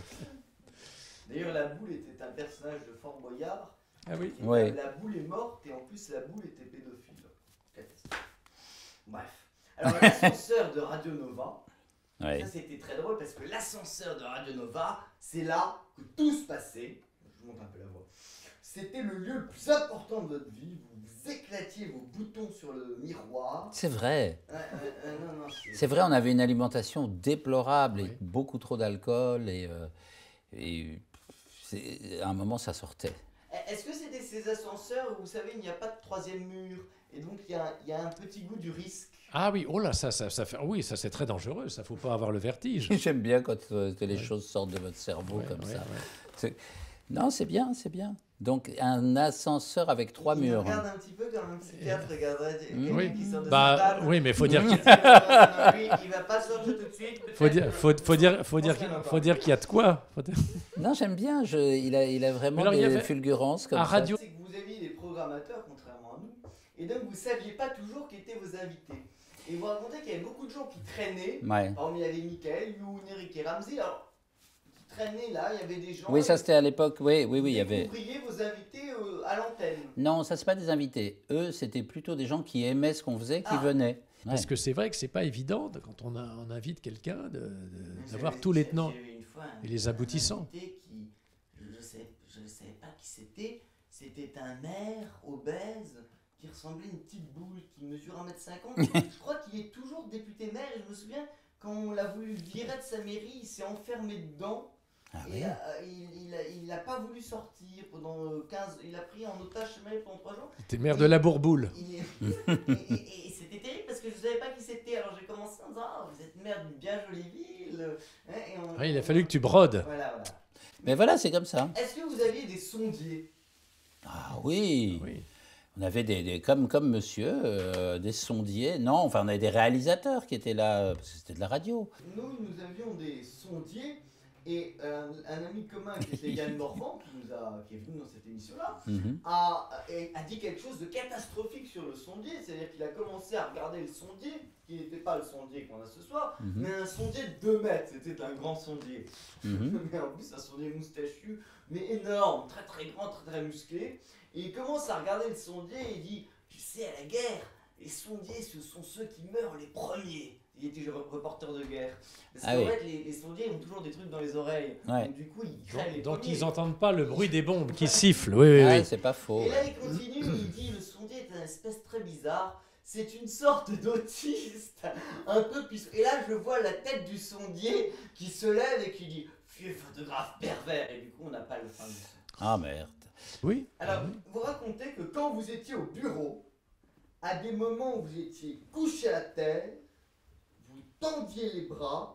D'ailleurs, la boule était un personnage de Fort Boyard. Ah oui. Et Ouais. la, la boule est morte et en plus la boule était pédophile. Catastrophe. Bref. Alors l'ascenseur de Radio Nova, Ouais. ça c'était très drôle parce que l'ascenseur de Radio Nova, c'est là que tout se passait. Je vous montre un peu la voix. C'était le lieu le plus important de votre vie. Vous, vous éclatiez vos boutons sur le miroir. C'est vrai. Euh, euh, euh, non, non, c'est- C'est vrai, on avait une alimentation déplorable et Oui. beaucoup trop d'alcool. Et, euh, et c'est- à un moment, ça sortait. Est-ce que c'était ces ascenseurs où vous savez il n'y a pas de troisième mur et donc il y a, il y a un petit goût du risque? Ah oui, oh là, ça, ça, ça fait, oui, ça c'est très dangereux. Ça faut pas avoir le vertige. J'aime bien quand euh, que les Ouais. choses sortent de votre cerveau Ouais, comme ouais, ça. ouais. C'est- Non, c'est bien, c'est bien. Donc, un ascenseur avec trois Il me murs. regarde un petit peu comme un psychiatre regarderait Mm. quelqu'un Oui. qui sort de Bah sa table. oui, mais faut dire qu'il Non, non, non, lui, il va pas sortir tout de suite. faut peut-être dire, que- faut, faut dire, faut Je dire, pense qu'il y en a qu'il- pas. faut dire qu'il y a de quoi. Faut dire- Non, j'aime bien. Je, il, a, il a vraiment Mais alors, il y des avait- fulgurances comme à ça. radio- C'est que vous aviez des programmateurs, contrairement à nous, et donc vous saviez pas toujours qui étaient vos invités. Et vous racontez qu'il y avait beaucoup de gens qui traînaient. Ouais. Par exemple, il y avait Michael, Youn, Eric et Ramsey. Alors, qui traînaient là, il y avait des gens. Oui, ça et c'était à l'époque. Oui, oui, vous oui, il y avait. découvriez vos invités euh, à l'antenne. Non, ça c'est pas des invités. Eux, c'était plutôt des gens qui aimaient ce qu'on faisait, qui Ah. venaient. Parce Ouais. que c'est vrai que c'est pas évident de- quand on, a, on invite quelqu'un de- de- d'avoir J'avais- tous les j'ai- tenants. j'ai eu une fois un- et les aboutissants. un invité qui, je ne savais, je ne savais pas qui c'était. C'était un maire obèse qui ressemblait à une petite boule qui mesure un mètre cinquante. Je crois qu'il est toujours député maire et je me souviens quand on l'a voulu virer de sa mairie, il s'est enfermé dedans. Ah Et oui. euh, il, il, a, il a pas voulu sortir pendant euh, quinze. Il a pris en otage ce mec pendant trois jours. T'es maire de la Bourboule. Il est- et et- et c'était terrible parce que je ne savais pas qui c'était. Alors j'ai commencé en disant ah, vous êtes maire d'une bien jolie ville. Hein, et on- Ouais, il a fallu que tu brodes. Voilà, voilà. Mais voilà, c'est comme ça. Est-ce que vous aviez des sondiers? Ah oui. Oui. On avait des, des- comme, comme monsieur, euh, des sondiers. Non, enfin, on avait des réalisateurs qui étaient là, euh, parce que c'était de la radio. Nous, nous avions des sondiers et euh, un ami commun qui était Yann Morvan, qui, nous a, qui est venu dans cette émission-là, Mhm. a, a dit quelque chose de catastrophique sur le sondier. C'est-à-dire qu'il a commencé à regarder le sondier, qui n'était pas le sondier qu'on a ce soir, Mhm. mais un sondier de deux mètres. C'était un grand sondier. Mhm. Mais en plus, un sondier moustachu, mais énorme, très très grand, très très musclé. Et il commence à regarder le sondier et il dit tu sais, à la guerre, les sondiers, ce sont ceux qui meurent les premiers. Il était reporter de guerre. Parce Ah qu'en oui. fait, les, les sondiers ont toujours des trucs dans les oreilles. Ouais. Donc, du coup, ils craignent Donc, les donc premiers. ils n'entendent pas le bruit des bombes qui sifflent. Oui, oui, Ah, oui. c'est pas faux. Et là, il continue, il dit le sondier est une espèce très bizarre. C'est une sorte d'autiste, un peu puisque. Et là, je vois la tête du sondier qui se lève et qui dit vieux photographe pervers. Et du coup, on n'a pas le fin du son. Ah merde. Oui. Alors, vous racontez que quand vous étiez au bureau, à des moments où vous étiez couché à terre, vous tendiez les bras,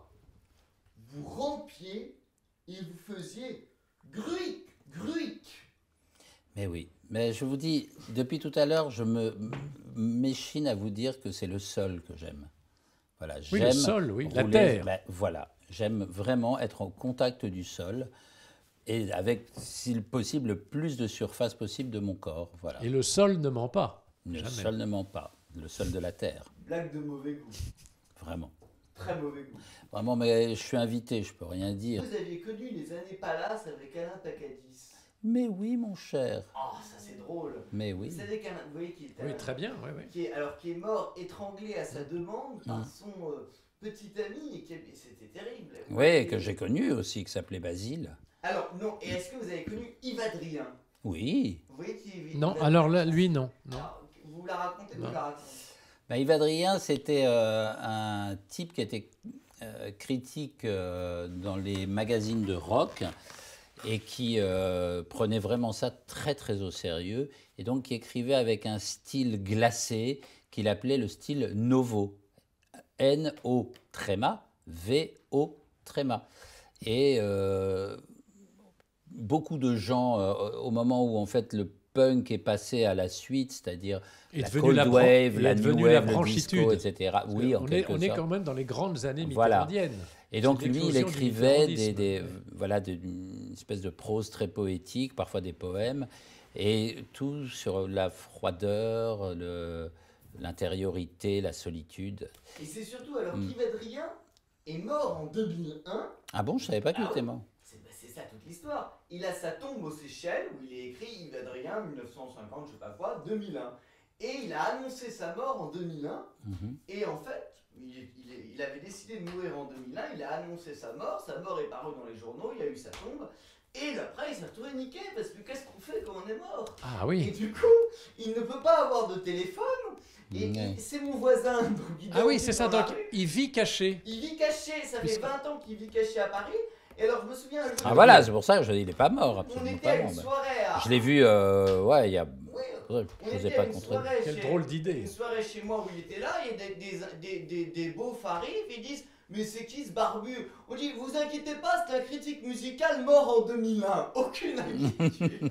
vous rampiez et vous faisiez gruic, gruic. Mais oui. Mais je vous dis, depuis tout à l'heure, je me m'échine à vous dire que c'est le sol que j'aime. Voilà, Oui, j'aime le sol, oui, la rouler- terre. ben, voilà, j'aime vraiment être en contact du sol. Et avec, si le possible, le plus de surface possible de mon corps. Voilà. Et le sol ne ment pas. Le Jamais. sol ne ment pas. Le sol de la terre. Blague de mauvais goût. Vraiment. Très mauvais goût. Vraiment, mais je suis invité, je peux rien dire. Vous aviez connu les années Palace avec Alain Takadis. Mais oui, mon cher. Oh, ça c'est drôle. Mais oui. Vous savez qu'Alain, vous voyez qui est Oui, Alain- très bien. Oui, oui. qui est, alors qui est mort étranglé à sa demande par Mm. son euh, petit ami et qui et c'était terrible. Oui, que j'ai connu aussi, qui s'appelait Basile. Alors non, et est-ce que vous avez connu Yves Adrien? Oui. Vous voyez qui est Yves Non, Adrien alors là, lui, non. non. Alors, vous la racontez ou Non. je la raconte? Ben, Yves Adrien, c'était euh, un type qui était euh, critique euh, dans les magazines de rock et qui euh, prenait vraiment ça très très au sérieux et donc qui écrivait avec un style glacé qu'il appelait le style Novo. N O tréma, V O tréma. Et euh, beaucoup de gens, euh, au moment où en fait le punk est passé à la suite, c'est-à-dire Est la devenu cold la bran- wave, est la devenu new la wave, le disco, branchitude. et cetera. Oui, en on est, quelque on est sorte. quand même dans les grandes années Voilà. mitterrandiennes. Et donc C'est lui, il l'éclosion du écrivait des, mitterrandisme. des, voilà, de- une espèce de prose très poétique, parfois des poèmes, et tout sur la froideur, le- l'intériorité, la solitude. Et c'est surtout alors Mm. qu'Yves Adrien est mort en deux mille un. Ah bon, je savais pas qu'il Ah était oui. mort. C'est bah, c'est ça toute l'histoire. Il a sa tombe aux Seychelles où il est écrit Yves Adrien mille neuf cent cinquante, je sais pas quoi, deux mille un. Et il a annoncé sa mort en deux mille un. Mhm. Et en fait, il, il est- il avait décidé de mourir en deux mille un, il a annoncé sa mort, sa mort est parue dans les journaux, il a eu sa tombe, et après il s'est retrouvé niqué, parce que qu'est-ce qu'on fait quand on est mort? Ah Et oui. du coup, il ne peut pas avoir de téléphone, et Ouais. il- c'est mon voisin, donc il Ah dort oui, c'est ça. dans la Donc, rue. il vit caché. Il vit caché, ça fait Puisque- vingt ans qu'il vit caché à Paris, et alors je me souviens un jour, Ah voilà, c'est pour ça que je dis il n'est pas mort, on absolument était pas à mort. une Ben, soirée à... je l'ai vu, euh, ouais, il y a... Oui, Je on ne était faisais à pas une contre. soirée Quelle chez- drôle d'idée. Une soirée chez moi où il était là, et des, des, des, des, des beaufs arrivent et disent mais c'est qui ce barbu? On dit vous inquiétez pas, c'est un critique musical mort en deux mille un. Aucune inquiétude.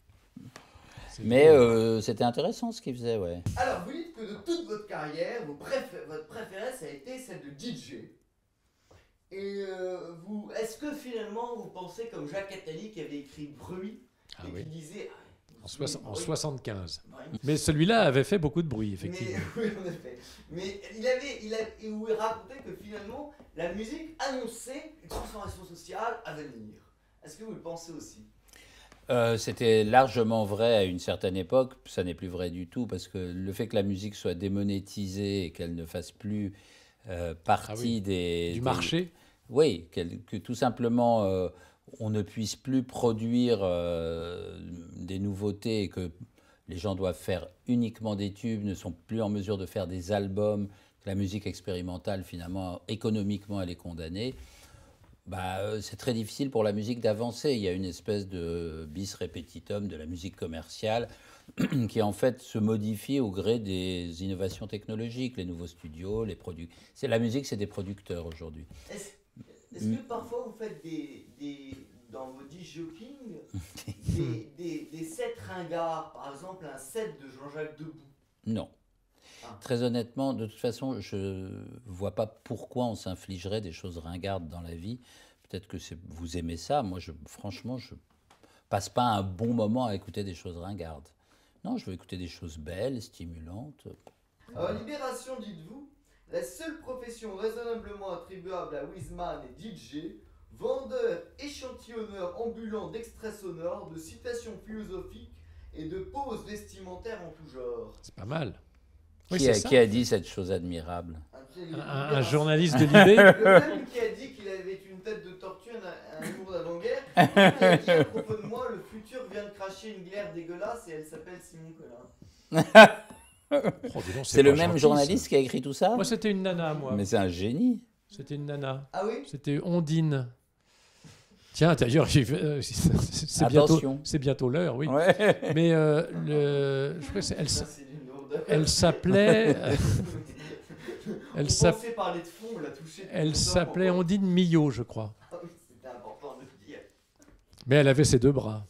C'est Mais drôle. euh, c'était intéressant ce qu'il faisait, ouais. Alors vous dites que de toute votre carrière, vos préfé- votre préférée ça a été celle de D J. Et euh, vous, est-ce que finalement vous pensez comme Jacques Attali qui avait écrit Bruit Ah et oui. qui disait ah, En, soix- en Bruit, soixante-quinze. Bruit. Mais celui-là avait fait beaucoup de bruit, Mais, effectivement. oui, en effet. Mais il avait, il a, où il racontait que finalement, la musique annonçait une transformation sociale à venir. Est-ce que vous le pensez aussi? Euh, c'était largement vrai à une certaine époque, ça n'est plus vrai du tout, parce que le fait que la musique soit démonétisée et qu'elle ne fasse plus euh, partie Ah oui. des... Du des- marché. Oui, qu'elle- que tout simplement euh, on ne puisse plus produire euh, des nouveautés et que les gens doivent faire uniquement des tubes, ne sont plus en mesure de faire des albums, que la musique expérimentale finalement économiquement elle est condamnée. Bah, euh, c'est très difficile pour la musique d'avancer. Il y a une espèce de bis repetitum de la musique commerciale qui en fait se modifie au gré des innovations technologiques, les nouveaux studios, les produits. C'est la musique, c'est des producteurs aujourd'hui. Est-ce est-ce que parfois vous faites des, des dans vos DJing des, des, des sets ringards, par exemple un set de Jean-Jacques Debout? Non. Ah. Très honnêtement, de toute façon, je vois pas pourquoi on s'infligerait des choses ringardes dans la vie. Peut-être que c'est- vous aimez ça. Moi, je, franchement, je passe pas un bon moment à écouter des choses ringardes. Non, je veux écouter des choses belles, stimulantes. Alors, Libération, dites-vous, la seule profession raisonnablement attribuable à Wiseman est D J, vendeur, échantillonneur ambulant d'extraits sonores, de citations philosophiques et de poses vestimentaires en tout genre. C'est pas mal. Oui, qui, c'est a, ça. qui a dit cette chose admirable? Un, un- un journaliste de Libé. Le même qui a dit qu'il avait une tête de tortue, un, un humour d'avant-guerre, il a dit à propos de moi, le futur vient de cracher une glaire dégueulasse et elle s'appelle Simon Collin. Oh, dis donc, C'est le pas même gentil, journaliste ça. qui a écrit tout ça? Moi, c'était une nana, moi. Mais c'est un génie. C'était une nana. Ah oui? C'était Ondine. Tiens, d'ailleurs, j'ai vu- euh, c'est c'est bientôt, Attention. c'est bientôt l'heure, oui. Ouais. Mais euh, le, je crois que c'est- elle, Ça, s- c'est d'une lourdeur. elle s'appelait, euh, elle On s'app- pensait parler de fond, on l'a touché. depuis elle longtemps, s'appelait pourquoi? Ondine Millot, je crois. Ah oui, c'était important de le dire. Mais elle avait ses deux bras.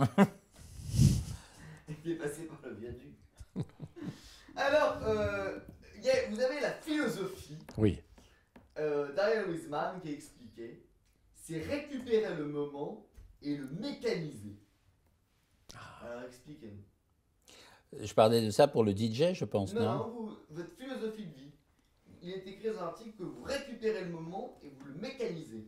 Il est passé par le viaduc. Alors, euh, y a- vous avez la philosophie Oui. euh, d'Ariel Wiseman qui est expliquée. C'est récupérer le moment et le mécaniser. Alors expliquez-nous. Je parlais de ça pour le D J, je pense, non, non, non vous, votre philosophie de vie. Il est écrit dans un article que vous récupérez le moment et vous le mécanisez.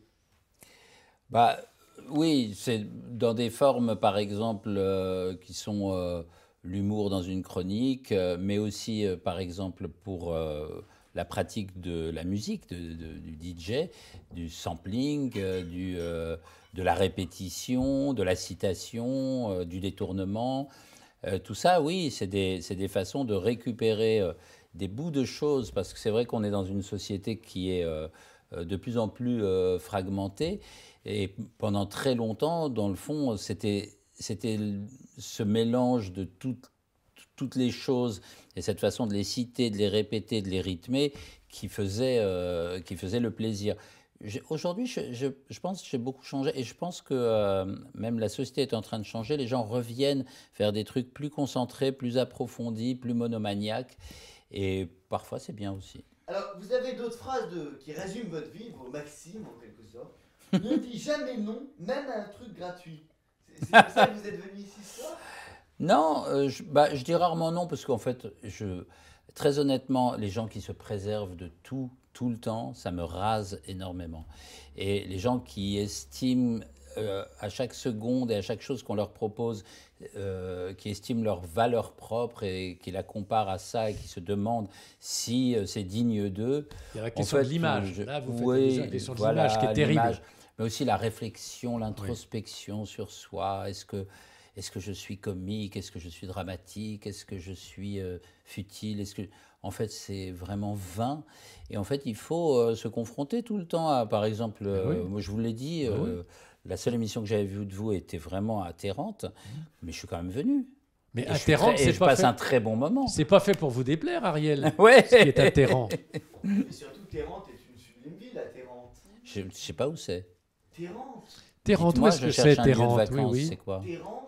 Bah, oui, c'est dans des formes, par exemple, euh, qui sont euh, l'humour dans une chronique, euh, mais aussi, euh, par exemple, pour euh, la pratique de la musique, de, de, du D J, du sampling, euh, du, euh, de la répétition, de la citation, euh, du détournement. Euh, tout ça, oui, c'est des, c'est des façons de récupérer euh, des bouts de choses, parce que c'est vrai qu'on est dans une société qui est euh, de plus en plus euh, fragmentée. Et pendant très longtemps, dans le fond, c'était, c'était ce mélange de tout, toutes les choses et cette façon de les citer, de les répéter, de les rythmer qui faisait, euh, qui faisait le plaisir. Aujourd'hui, je, je, je pense que j'ai beaucoup changé et je pense que euh, même la société est en train de changer. Les gens reviennent faire des trucs plus concentrés, plus approfondis, plus monomaniaques et parfois c'est bien aussi. Alors, vous avez d'autres phrases de, qui résument votre vie, vos maximes en quelque sorte. Ne dis jamais non, même à un truc gratuit. C'est, c'est pour ça que vous êtes venu ici ce soir ? Non, euh, je, bah, je dis rarement non parce qu'en fait, je, très honnêtement, les gens qui se préservent de tout, tout le temps, ça me rase énormément. Et les gens qui estiment euh, à chaque seconde et à chaque chose qu'on leur propose, euh, qui estiment leur valeur propre et qui la comparent à ça et qui se demandent si euh, c'est digne d'eux. Il y a la question en fait, de l'image. Je, Là, vous oui, faites la question voilà, de l'image qui est terrible. Mais aussi la réflexion, l'introspection oui. sur soi. Est-ce que, est-ce que je suis comique ? Est-ce que je suis dramatique ? Est-ce que je suis euh, futile ? Est-ce que... En fait, c'est vraiment vain. Et en fait, il faut euh, se confronter tout le temps à, par exemple, euh, oui. moi je vous l'ai dit, euh, oui. la seule émission que j'avais vue de vous était vraiment atterrante, mmh. mais je suis quand même venu. Mais et atterrante, c'est c'est je pas passe fait... un très bon moment. C'est pas fait pour vous déplaire, Ariel. Ouais. Ce qui est atterrant. Mais surtout, Terrante est une sublime ville, à Terrante. Je ne sais pas où c'est. Terrante. Terrante, où est-ce que c'est Terrante ? Oui, oui. C'est quoi ? Terrante,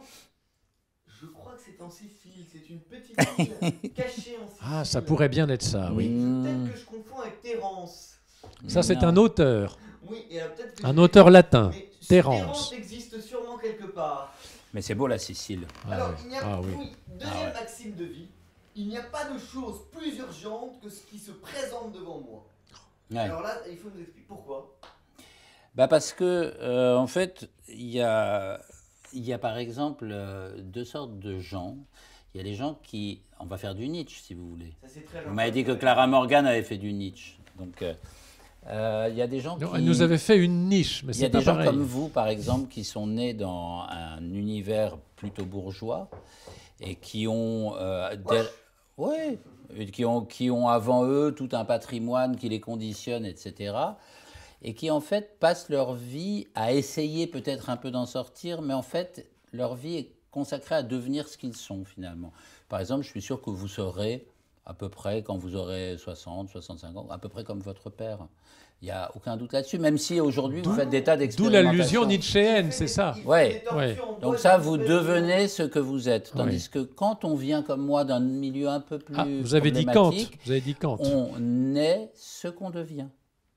je crois que c'est en Sicile. C'est une petite île cachée en Sicile. Ah, ça pourrait bien être ça, oui. Mmh. Peut-être que je confonds avec Terence. Ça, c'est non. un auteur. Oui, et alors, peut-être que un auteur latin. Mais Terence. Terence existe sûrement quelque part. Mais c'est beau la Sicile. Ah, alors, oui. il n'y a ah, oui. oui. Deuxième ah, ouais. maxime de vie. Il n'y a pas de chose plus urgente que ce qui se présente devant moi. Ouais. Alors là, il faut nous expliquer pourquoi. Bah parce que, euh, en fait, il y a, y a par exemple euh, deux sortes de gens. Il y a les gens qui... On va faire du Nietzsche, si vous voulez. Ça, c'est très vous m'avez dit que Clara Morgan avait fait du Nietzsche. Donc, il euh, y a des gens non, qui... Elle nous avait fait une niche, mais c'est pas pareil. Il y a des gens comme vous, par exemple, qui sont nés dans un univers plutôt bourgeois et qui ont... Euh, des... Ouais, qui ont, qui ont avant eux tout un patrimoine qui les conditionne, et cetera. Et qui, en fait, passent leur vie à essayer peut-être un peu d'en sortir, mais en fait, leur vie est consacrés à devenir ce qu'ils sont finalement. Par exemple, je suis sûr que vous serez à peu près, quand vous aurez soixante, soixante-cinq ans, à peu près comme votre père. Il n'y a aucun doute là-dessus, même si aujourd'hui vous faites des tas d'expérimentations. D'où l'allusion nietzschéenne, c'est ça. Oui. Ouais. Donc ça, vous devenez ce que vous êtes. Tandis ouais. que quand on vient comme moi d'un milieu un peu plus ah, vous avez dit Kant. Vous avez dit Kant. On est ce qu'on devient.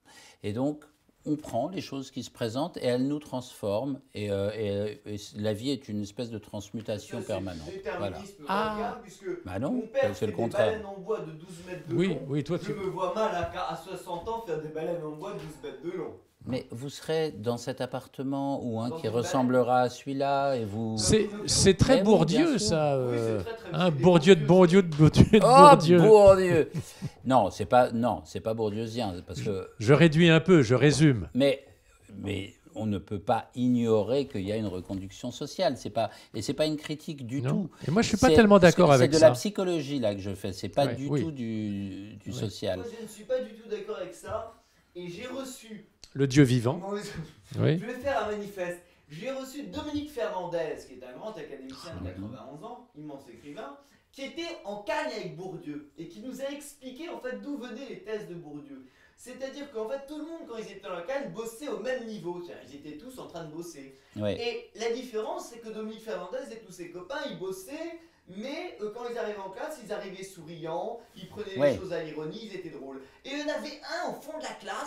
Et donc, on prend les choses qui se présentent et elles nous transforment. Et, euh, et, et la vie est une espèce de transmutation ça, permanente. C'est voilà. Ah, puisque bah non, mon père c'est fait le contraire. des baleines en bois de douze mètres de oui, long. Oui, toi, je tu... me vois mal à, à soixante ans faire des baleines en bois de douze mètres de long. Mais vous serez dans cet appartement ou un dans qui ressemblera à celui-là et vous... C'est, c'est très mais Bourdieu, oui, ça. Euh, oui, très, très hein, Bourdieu de Bourdieu de Bourdieu de oh, Bourdieu. Bourdieu. Non, c'est pas, non, c'est pas bourdieusien. Parce que... Je, je réduis un peu, je résume. Mais... mais on ne peut pas ignorer qu'il y a une reconduction sociale. C'est pas, et ce n'est pas une critique du non. tout. Et moi, je ne suis pas tellement d'accord avec ça. C'est de la psychologie là, que je fais, ce n'est pas ouais, du oui. tout du, du ouais. social. Moi, je ne suis pas du tout d'accord avec ça. Et j'ai reçu... Le Dieu vivant. Moi, je... oui. je vais faire un manifeste. J'ai reçu Dominique Fernandez, qui est un grand académicien de quatre-vingt-onze ans, immense écrivain, qui était en cagne avec Bourdieu et qui nous a expliqué en fait d'où venaient les thèses de Bourdieu. C'est-à-dire qu'en fait, tout le monde, quand ils étaient dans la canne, bossait au même niveau. C'est-à-dire, ils étaient tous en train de bosser. Ouais. Et la différence, c'est que Dominique Fernandez et tous ses copains, ils bossaient, mais euh, quand ils arrivaient en classe, ils arrivaient souriants, ils prenaient ouais. les choses à l'ironie, ils étaient drôles. Et il y en avait un au fond de la classe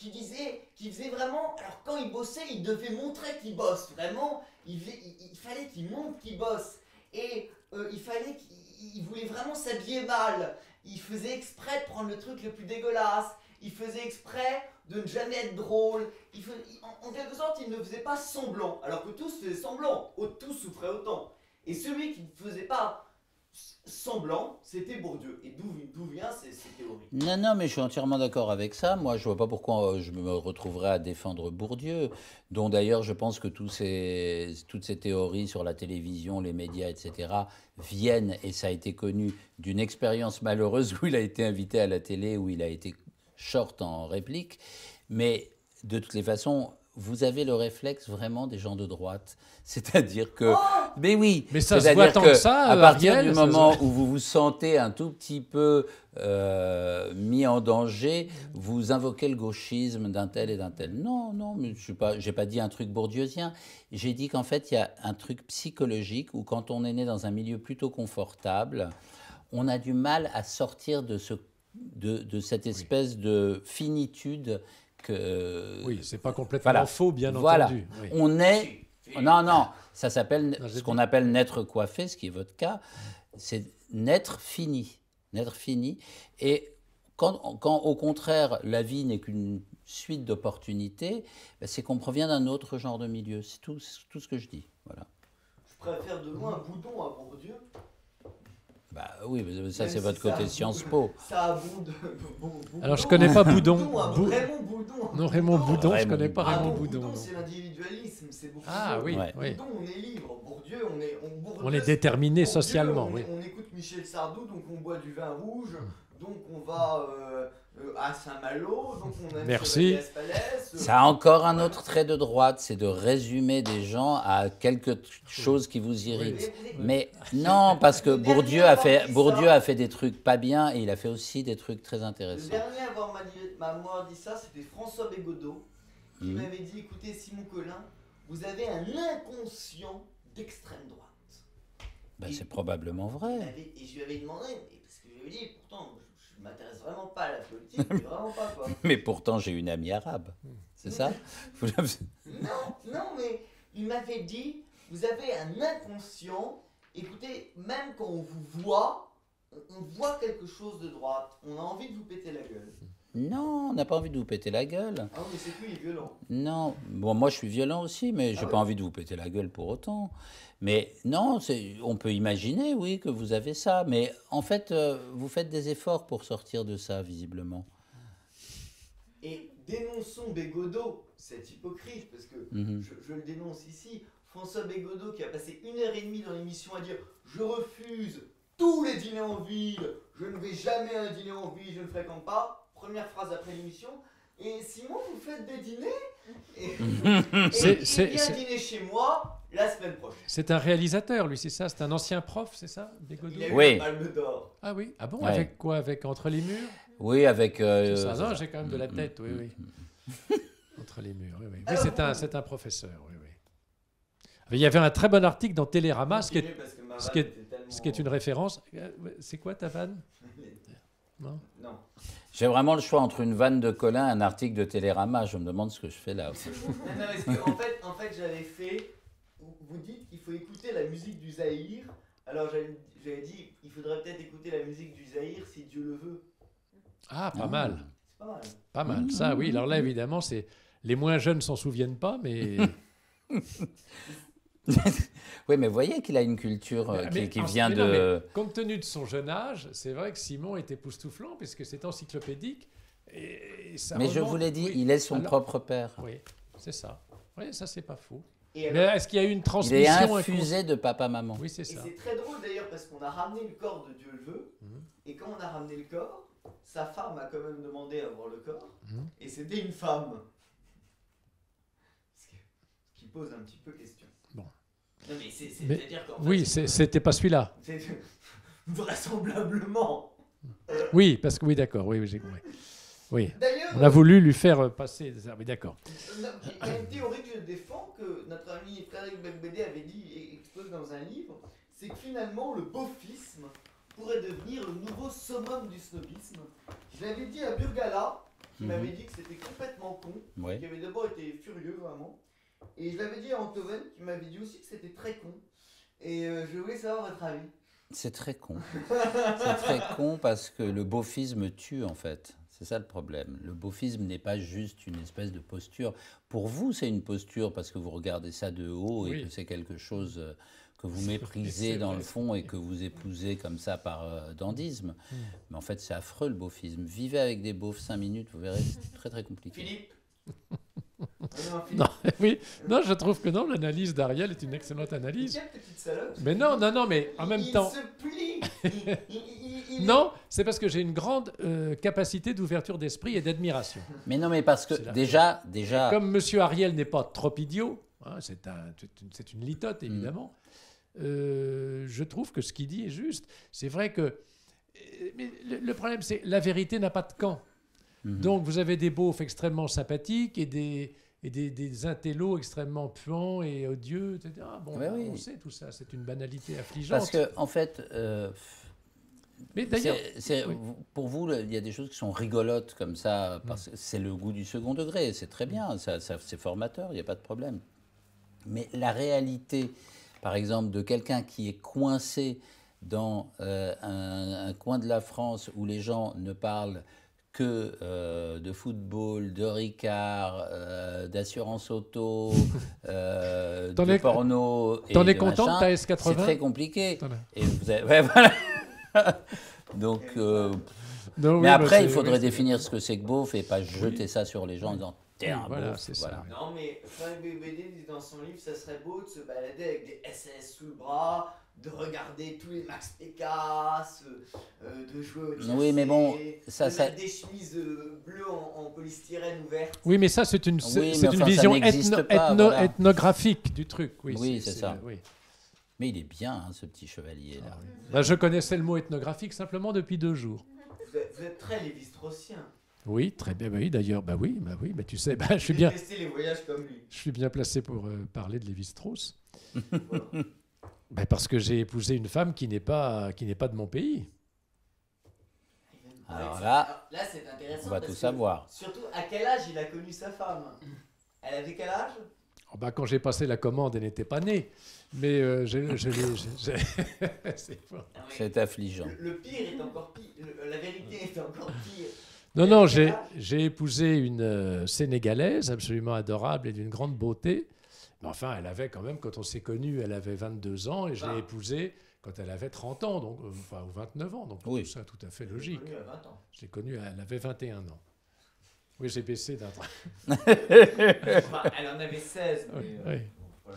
qui disait, qui faisait vraiment, alors quand il bossait, il devait montrer qu'il bosse, vraiment, il, il, il fallait qu'il montre qu'il bosse, et euh, il fallait qu'il il voulait vraiment s'habiller mal, il faisait exprès de prendre le truc le plus dégueulasse, il faisait exprès de ne jamais être drôle, il faisait, en, en quelque sorte, il ne faisait pas semblant, alors que tous faisaient semblant, tous souffraient autant, et celui qui ne faisait pas semblant, c'était Bourdieu. Et d'où, d'où vient ces, ces théories? Non, non, mais je suis entièrement d'accord avec ça. Moi, je vois pas pourquoi je me retrouverais à défendre Bourdieu, dont d'ailleurs je pense que tous ces, toutes ces théories sur la télévision, les médias, et cetera, viennent, et ça a été connu, d'une expérience malheureuse où il a été invité à la télé, où il a été short en réplique. Mais de toutes les façons, vous avez le réflexe vraiment des gens de droite. C'est-à-dire que... Oh mais oui, mais ça c'est-à-dire se voit tant que, que ça, à partir Ariel, du ça moment se... où vous vous sentez un tout petit peu euh, mis en danger, vous invoquez le gauchisme d'un tel et d'un tel. Non, non, mais je n'ai pas, j'ai pas dit un truc bourdieusien. J'ai dit qu'en fait, il y a un truc psychologique où quand on est né dans un milieu plutôt confortable, on a du mal à sortir de, ce, de, de cette espèce oui. de finitude que... Oui, c'est pas complètement voilà. faux, bien voilà. entendu. Oui. On est... Non, non, ça s'appelle non, ce qu'on appelle naître coiffé, ce qui est votre cas, c'est naître fini. Naître fini. Et quand, quand au contraire, la vie n'est qu'une suite d'opportunités, ben, c'est qu'on provient d'un autre genre de milieu. C'est tout, c'est tout ce que je dis. Voilà. Je préfère de loin Boudon à Bourdieu. Bah oui, ça Même c'est si votre ça côté abonde, Sciences Po. Ça abonde. Boudon, Alors je connais pas Boudon. Boudon Bou... Raymond Boudon. Non, Raymond Boudon, Raymond. je connais pas Ah, Raymond bon, Boudon. Boudon, c'est l'individualisme, c'est beaucoup. Ah oui, ouais. oui. Boudon, on est libre. Bourdieu, on est. On, Bourdieu, on est déterminé Bourdieu, socialement, on, oui. On écoute Michel Sardou, donc on boit du vin rouge, donc on va euh, euh, à Saint-Malo, donc on aime Merci. Ça a encore un autre trait de droite, c'est de résumer des gens à quelque chose qui vous irrite. Mais non, parce que Bourdieu a fait, Bourdieu a fait des trucs pas bien et il a fait aussi des trucs très Le intéressants. dernier à avoir m'avoir dit ça, c'était François Bégodeau, qui mmh. m'avait dit, écoutez Simon Collin, vous avez un inconscient d'extrême droite. Ben, c'est probablement vrai. Avait, et je lui avais demandé, parce que je lui avais dit, pourtant, je ne m'intéresse vraiment pas à la politique, mais vraiment pas quoi. Mais pourtant, j'ai une amie arabe, c'est ça? Non, non, mais il m'avait dit, vous avez un inconscient, écoutez, même quand on vous voit, on voit quelque chose de droite, on a envie de vous péter la gueule. Non, on n'a pas envie de vous péter la gueule. Ah oui, mais c'est que lui, il est violent. Non, bon, moi je suis violent aussi, mais je n'ai ah pas ouais. envie de vous péter la gueule pour autant. Mais non, c'est, on peut imaginer, oui, que vous avez ça. Mais en fait, euh, vous faites des efforts pour sortir de ça, visiblement. Et dénonçons Bégodeau, cet hypocrite, parce que mm-hmm. je, je le dénonce ici. François Bégodeau qui a passé une heure et demie dans l'émission à dire « Je refuse tous les dîners en ville, je ne vais jamais à un dîner en ville, je ne fréquente pas ». Première phrase après l'émission. Et Simon, vous faites des dîners et, et c'est, il c'est, vient c'est... dîner chez moi la semaine prochaine. C'est un réalisateur, lui, c'est ça? C'est un ancien prof, c'est ça, Bégodeau? Il a eu oui. la Palme d'Or. Ah oui? Ah bon? Ouais. Avec quoi? Avec Entre les murs? Oui, avec... Euh, c'est ça, non, j'ai quand même de la tête, oui, oui. Entre les murs, oui, oui. Oui, c'est un, c'est un professeur, oui, oui. Il y avait un très bon article dans Télérama, ce qui est, ce qui est, ce qui est une référence. C'est quoi ta vanne? Non. Non. J'ai vraiment le choix entre une vanne de Collin et un article de Télérama. Je me demande ce que je fais là. non, non, parce que, en fait, en fait j'avais fait... Vous dites qu'il faut écouter la musique du Zaïre. Alors j'avais, j'avais dit, il faudrait peut-être écouter la musique du Zaïre si Dieu le veut. Ah, pas ah. mal. C'est pas mal. Pas mal. Ça, oui. Alors là, évidemment, c'est... les moins jeunes s'en souviennent pas, mais... Oui, mais vous voyez qu'il a une culture euh, qui, qui vient non, de... Mais, compte tenu de son jeune âge, c'est vrai que Simon est époustouflant, puisque c'est encyclopédique. Et, et ça mais remonte, je vous l'ai dit, oui. il est son Alors, propre père. Oui, c'est ça. Oui, ça, c'est pas fou. Et mais alors, est-ce qu'il y a eu une transmission? Il est infusé de papa-maman. Oui, c'est et ça. c'est très drôle d'ailleurs, parce qu'on a ramené le corps de Dieu le veut, mmh. et quand on a ramené le corps, sa femme a quand même demandé à voir le corps, mmh. et c'était une femme. Ce qui pose un petit peu question. Bon. Non, mais c'est, c'est, c'est-à-dire qu'en fait, oui, c'est, c'était pas celui-là. C'est, vraisemblablement. Oui, parce que oui, d'accord, oui, oui, j'ai compris. Oui. D'ailleurs, on a voulu lui faire passer des armes, d'accord. Il y a une théorie que je défends, que notre ami Frédéric Becbédé avait dit et expose dans un livre, c'est que finalement le beaufisme pourrait devenir le nouveau summum du snobisme. Je l'avais dit à Burgala, qui mmh. m'avait dit que c'était complètement con, ouais. qui avait d'abord été furieux vraiment. Et je l'avais dit à Antoven qui m'avait dit aussi que c'était très con. Et euh, je voulais savoir votre avis. C'est très con. C'est très con parce que le beaufisme tue en fait. C'est ça le problème. Le beaufisme n'est pas juste une espèce de posture. Pour vous, c'est une posture parce que vous regardez ça de haut oui. et que c'est quelque chose que vous méprisez dans le fond et que vous épousez comme ça par euh, dandisme. Mm. Mais en fait, c'est affreux le beaufisme. Vivez avec des beaufs cinq minutes, vous verrez, c'est très très compliqué. Philippe non, oui, non, je trouve que non, l'analyse d'Ariel est une excellente analyse. Quelle petite salope. Mais non, non, non, mais en même il temps... Il se plie il, il, il, il... Non, c'est parce que j'ai une grande euh, capacité d'ouverture d'esprit et d'admiration. Mais non, mais parce que déjà... déjà... Comme Monsieur Ariel n'est pas trop idiot, hein, c'est un, c'est une litote, évidemment, mm. euh, je trouve que ce qu'il dit est juste. C'est vrai que... Mais le, le problème, c'est la vérité n'a pas de camp. Mm-hmm. Donc, vous avez des beaufs extrêmement sympathiques et des... et des, des intellos extrêmement puants et odieux, et cetera. Bon, ouais, bah, oui. on sait tout ça, c'est une banalité affligeante. Parce que, en fait, euh, mais d'ailleurs, c'est, c'est, oui. pour vous, il y a des choses qui sont rigolotes comme ça, parce que c'est le goût du second degré, c'est très bien, ça, ça, c'est formateur, il n'y a pas de problème. Mais la réalité, par exemple, de quelqu'un qui est coincé dans euh, un, un coin de la France où les gens ne parlent que euh, de football, de Ricard, euh, d'assurance auto, euh, de es, porno et t'en de es content machin, de ta S quatre-vingts? C'est très compliqué. Et vous avez, ouais, voilà. Donc, euh, non, mais oui, après, bah il faudrait oui, définir ce que c'est que beauf et pas jeter oui. ça sur les gens en disant t'es un voilà, beauf. C'est voilà. Ça. Non, mais Frank B B D dit dans son livre, ça serait beau de se balader avec des S S sous le bras, de regarder tous les Max Pécasse, euh, de jouer au jersey, oui, mais bon, ça, de ça... mettre des chemises euh, bleues en, en polystyrène ouvertes. Oui, mais ça, c'est une, c'est, oui, c'est enfin, une vision ethno, pas, ethno, voilà. ethnographique du truc. Oui, oui c'est, c'est, c'est ça. Oui. Mais il est bien, hein, ce petit chevalier-là. Ah, oui. bah, je connaissais le mot ethnographique simplement depuis deux jours. Vous êtes, vous êtes très lévi-straussien. Oui, très bien. Bah oui, d'ailleurs, bah oui, bah oui, bah tu sais, bah, je suis bien. Les voyages comme lui. Je suis bien placé pour euh, parler de Lévi-Strauss. Voilà. bah parce que j'ai épousé une femme qui n'est pas qui n'est pas de mon pays. Alors là, Alors là c'est intéressant. On va tout savoir. Surtout, à quel âge il a connu sa femme? Elle avait quel âge? Oh bah quand j'ai passé la commande, elle n'était pas née. Mais euh, je, je l'ai. Je, je... c'est c'est affligeant. Le, le pire est encore pire. Le, la vérité est encore pire. Non, non, j'ai, j'ai épousé une euh, Sénégalaise absolument adorable et d'une grande beauté. Mais enfin, elle avait quand même, quand on s'est connus, elle avait vingt-deux ans et je l'ai épousée quand elle avait trente ans, donc, euh, enfin, ou vingt-neuf ans. Donc, oui. Tout ça, tout à fait logique. Je l'ai connue à vingt ans. Je l'ai connue, elle avait vingt et un ans. Oui, j'ai baissé d'un train. Enfin, elle en avait seize, mais... Oui, euh, oui. Bon,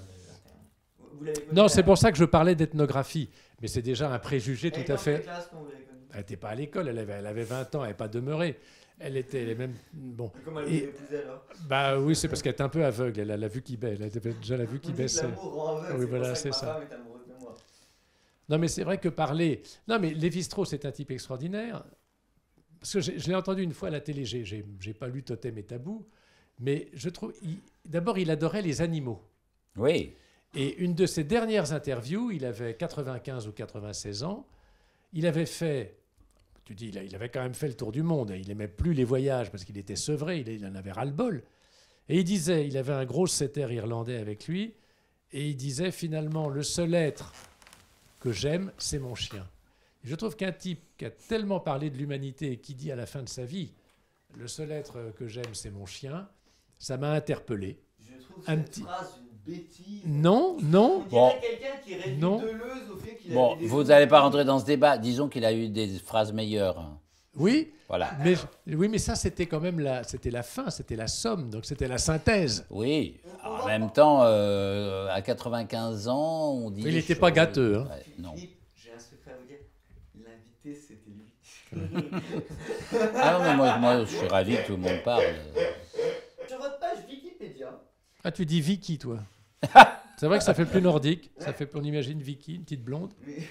vous l'avez non, c'est pour ça que je parlais d'ethnographie. Mais c'est déjà un préjugé et tout à fait... Classe, vous l'avez connue? Elle n'était pas à l'école, elle avait, elle avait vingt ans, elle n'est pas demeurée. Elle était elle est même... Bon. Et comment elle vous épousait alors? Bah oui, c'est parce qu'elle était un peu aveugle, elle a la vue qui baisse, elle avait déjà la vue qui baisse. L'amour rend aveugle, oui, c'est voilà, pour ça c'est que ça. ma femme est amoureuse de moi. Non, mais c'est vrai que parler... Non, mais Lévi-Strauss est un type extraordinaire. Parce que je l'ai entendu une fois à la télé, j'ai, j'ai, j'ai pas lu Totem et Tabou, mais je trouve... Il, d'abord, il adorait les animaux. Oui. Et une de ses dernières interviews, il avait quatre-vingt-quinze ou quatre-vingt-seize ans, il avait fait... Tu dis, il avait quand même fait le tour du monde. Il n'aimait plus les voyages parce qu'il était sevré, il en avait ras-le-bol. Et il disait, il avait un gros setter irlandais avec lui, et il disait finalement, le seul être que j'aime, c'est mon chien. Et je trouve qu'un type qui a tellement parlé de l'humanité et qui dit à la fin de sa vie, le seul être que j'aime, c'est mon chien, ça m'a interpellé. Je trouve un cette petit... phrase une bêtise. Non, non. On dirait bon. Quelqu'un qui réduit non. Deleuze au fait qu'il a bon, vous n'allez pas rentrer dans ce débat. Disons qu'il a eu des phrases meilleures. Oui, voilà. mais, oui, mais ça, c'était quand même la, c'était la fin, c'était la somme, donc c'était la synthèse. Oui, alors, en même temps, euh, à quatre-vingt-quinze ans, on dit... Il n'était pas gâteux. Hein. Ouais, non. J'ai un secret à vous dire. L'invité, c'était lui. Ah non, mais moi, moi, je suis ravi que tout le monde parle. Sur votre page Wikipédia... Ah, tu dis Vicky, toi. C'est vrai que ça fait plus nordique. Ça fait, on imagine Vicky, une petite blonde.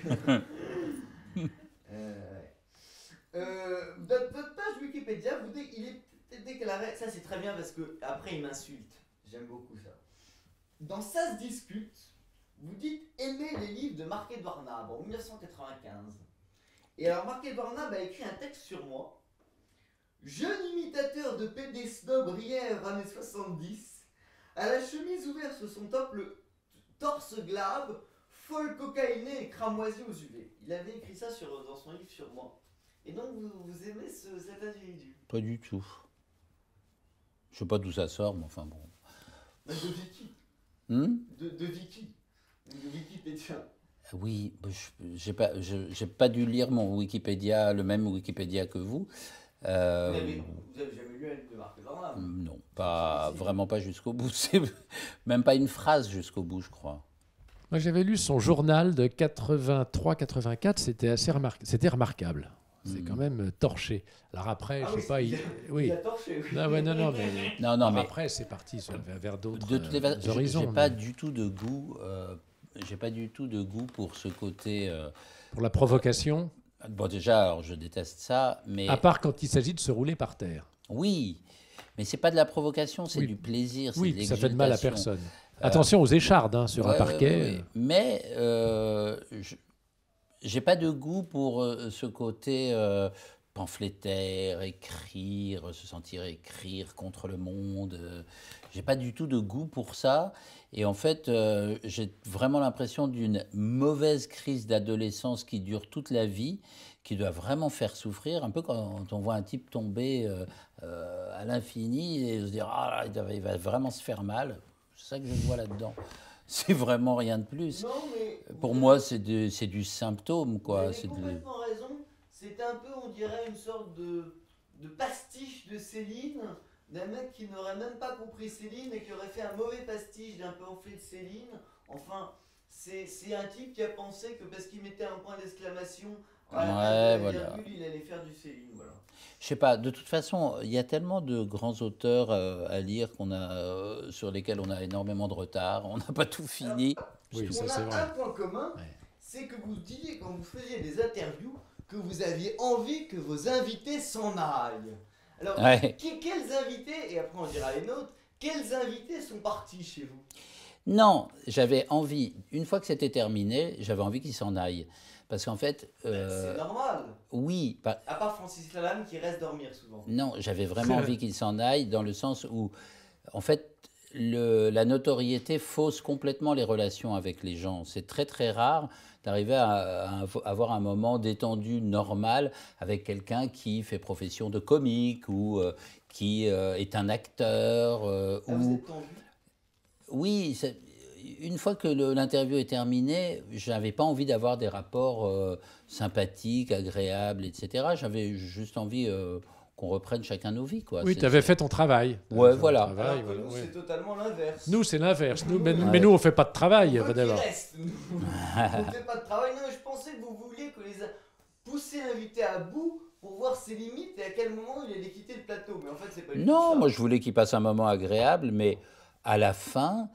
Euh, votre, votre page Wikipédia, vous dites qu'il est déclaré. Ça, c'est très bien parce que après il m'insulte. J'aime beaucoup ça. Dans Ça se discute, vous dites aimer les livres de Marc-Édouard Nabre en mille neuf cent quatre-vingt-quinze. Et alors, Marc-Édouard Nabre a écrit un texte sur moi. Jeune imitateur de P D snob rièvre années soixante-dix, à la chemise ouverte sur son top, le torse glabre, folle cocaïnée et cramoisi aux U V. Il avait écrit ça sur, dans son livre sur moi. Et donc vous, vous aimez ce, cet individu? Pas du tout. Je sais pas d'où ça sort, mais enfin bon. De Vicky. Hmm de, de Vicky. De Wikipédia. Oui, je n'ai pas, j'ai pas dû lire mon Wikipédia, le même Wikipédia que vous. Euh, vous n'avez jamais lu un livre de Marc Zorlin? Non, pas, vraiment pas jusqu'au bout. C'est même pas une phrase jusqu'au bout, je crois. Moi, j'avais lu son journal de quatre-vingt-trois quatre-vingt-quatre, c'était assez remar... c'était remarquable. C'est mmh. quand même torché. Alors après, ah je sais oui, pas, il, oui. il a torché. Oui. Non, ouais, non, non, mais, non, non, mais après, c'est parti vers, vers d'autres de toutes les euh, horizons. J'ai mais... pas du tout de goût. Euh, j'ai pas du tout de goût pour ce côté. Euh, pour la provocation. Euh, bon, déjà, alors, je déteste ça, mais. À part quand il s'agit de se rouler par terre. Oui, mais c'est pas de la provocation, c'est oui. du plaisir. Oui, de ça fait de mal à personne. Euh, Attention aux échardes hein, sur ouais, un parquet. Ouais, ouais. Mais euh, je, j'ai pas de goût pour euh, ce côté. Euh, pamphlétaire, écrire, se sentir écrire contre le monde. Euh, j'ai pas du tout de goût pour ça. Et en fait, euh, j'ai vraiment l'impression d'une mauvaise crise d'adolescence qui dure toute la vie, qui doit vraiment faire souffrir. Un peu quand on voit un type tomber euh, euh, à l'infini et se dire « Ah, il va, il va vraiment se faire mal ». C'est ça que je vois là-dedans. C'est vraiment rien de plus. Non, mais pour moi, c'est, de, c'est du symptôme, quoi. Vous avez c'est complètement de... raison. C'est un peu, on dirait, une sorte de, de pastiche de Céline, d'un mec qui n'aurait même pas compris Céline et qui aurait fait un mauvais pastiche d'un pamphlet de Céline. Enfin, c'est, c'est un type qui a pensé que parce qu'il mettait un point d'exclamation à la ouais, virgule, voilà. il allait faire du Céline. Voilà. Je sais pas, de toute façon, il y a tellement de grands auteurs euh, à lire qu'on a, euh, sur lesquels on a énormément de retard, on n'a pas tout fini. Alors, oui, ça, on c'est a vrai. un point commun, ouais. C'est que vous disiez quand vous faisiez des interviews que vous aviez envie que vos invités s'en aillent. Alors, ouais. que, quels invités, et après on dira les nôtres, quels invités sont partis chez vous? Non, j'avais envie, une fois que c'était terminé, j'avais envie qu'ils s'en aillent. Parce qu'en fait... Euh, c'est normal. Oui. Pas, à part Francis Lalanne qui reste dormir souvent. Non, j'avais vraiment envie qu'ils s'en aillent dans le sens où, en fait, le, la notoriété fausse complètement les relations avec les gens. C'est très très rare d'arriver à, à avoir un moment détendu, normal, avec quelqu'un qui fait profession de comique ou euh, qui euh, est un acteur. Euh, ah, ou... Vous êtes tendu? Oui, c'est... Une fois que le, l'interview est terminée, je n'avais pas envie d'avoir des rapports euh, sympathiques, agréables, et cetera. J'avais juste envie euh, qu'on reprenne chacun nos vies, quoi. Oui, tu avais fait ton travail. Ouais, voilà. Travail, Alors voilà. Nous, ouais. c'est totalement l'inverse. Nous, c'est l'inverse. Nous, mais, ouais. mais nous, on ne fait pas de travail. On veut reste, nous. On ne fait pas de travail. Non, je pensais que vous vouliez que les pousser l'invité à bout pour voir ses limites et à quel moment il allait quitter le plateau. Mais en fait, c'est pas du tout ça. Non, moi, je voulais qu'il passe un moment agréable, mais à la fin...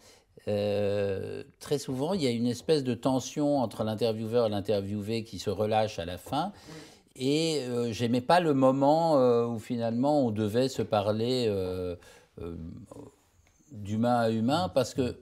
Euh, très souvent, il y a une espèce de tension entre l'intervieweur et l'interviewé qui se relâche à la fin. Et euh, j'aimais pas le moment euh, où finalement on devait se parler euh, euh, d'humain à humain, parce que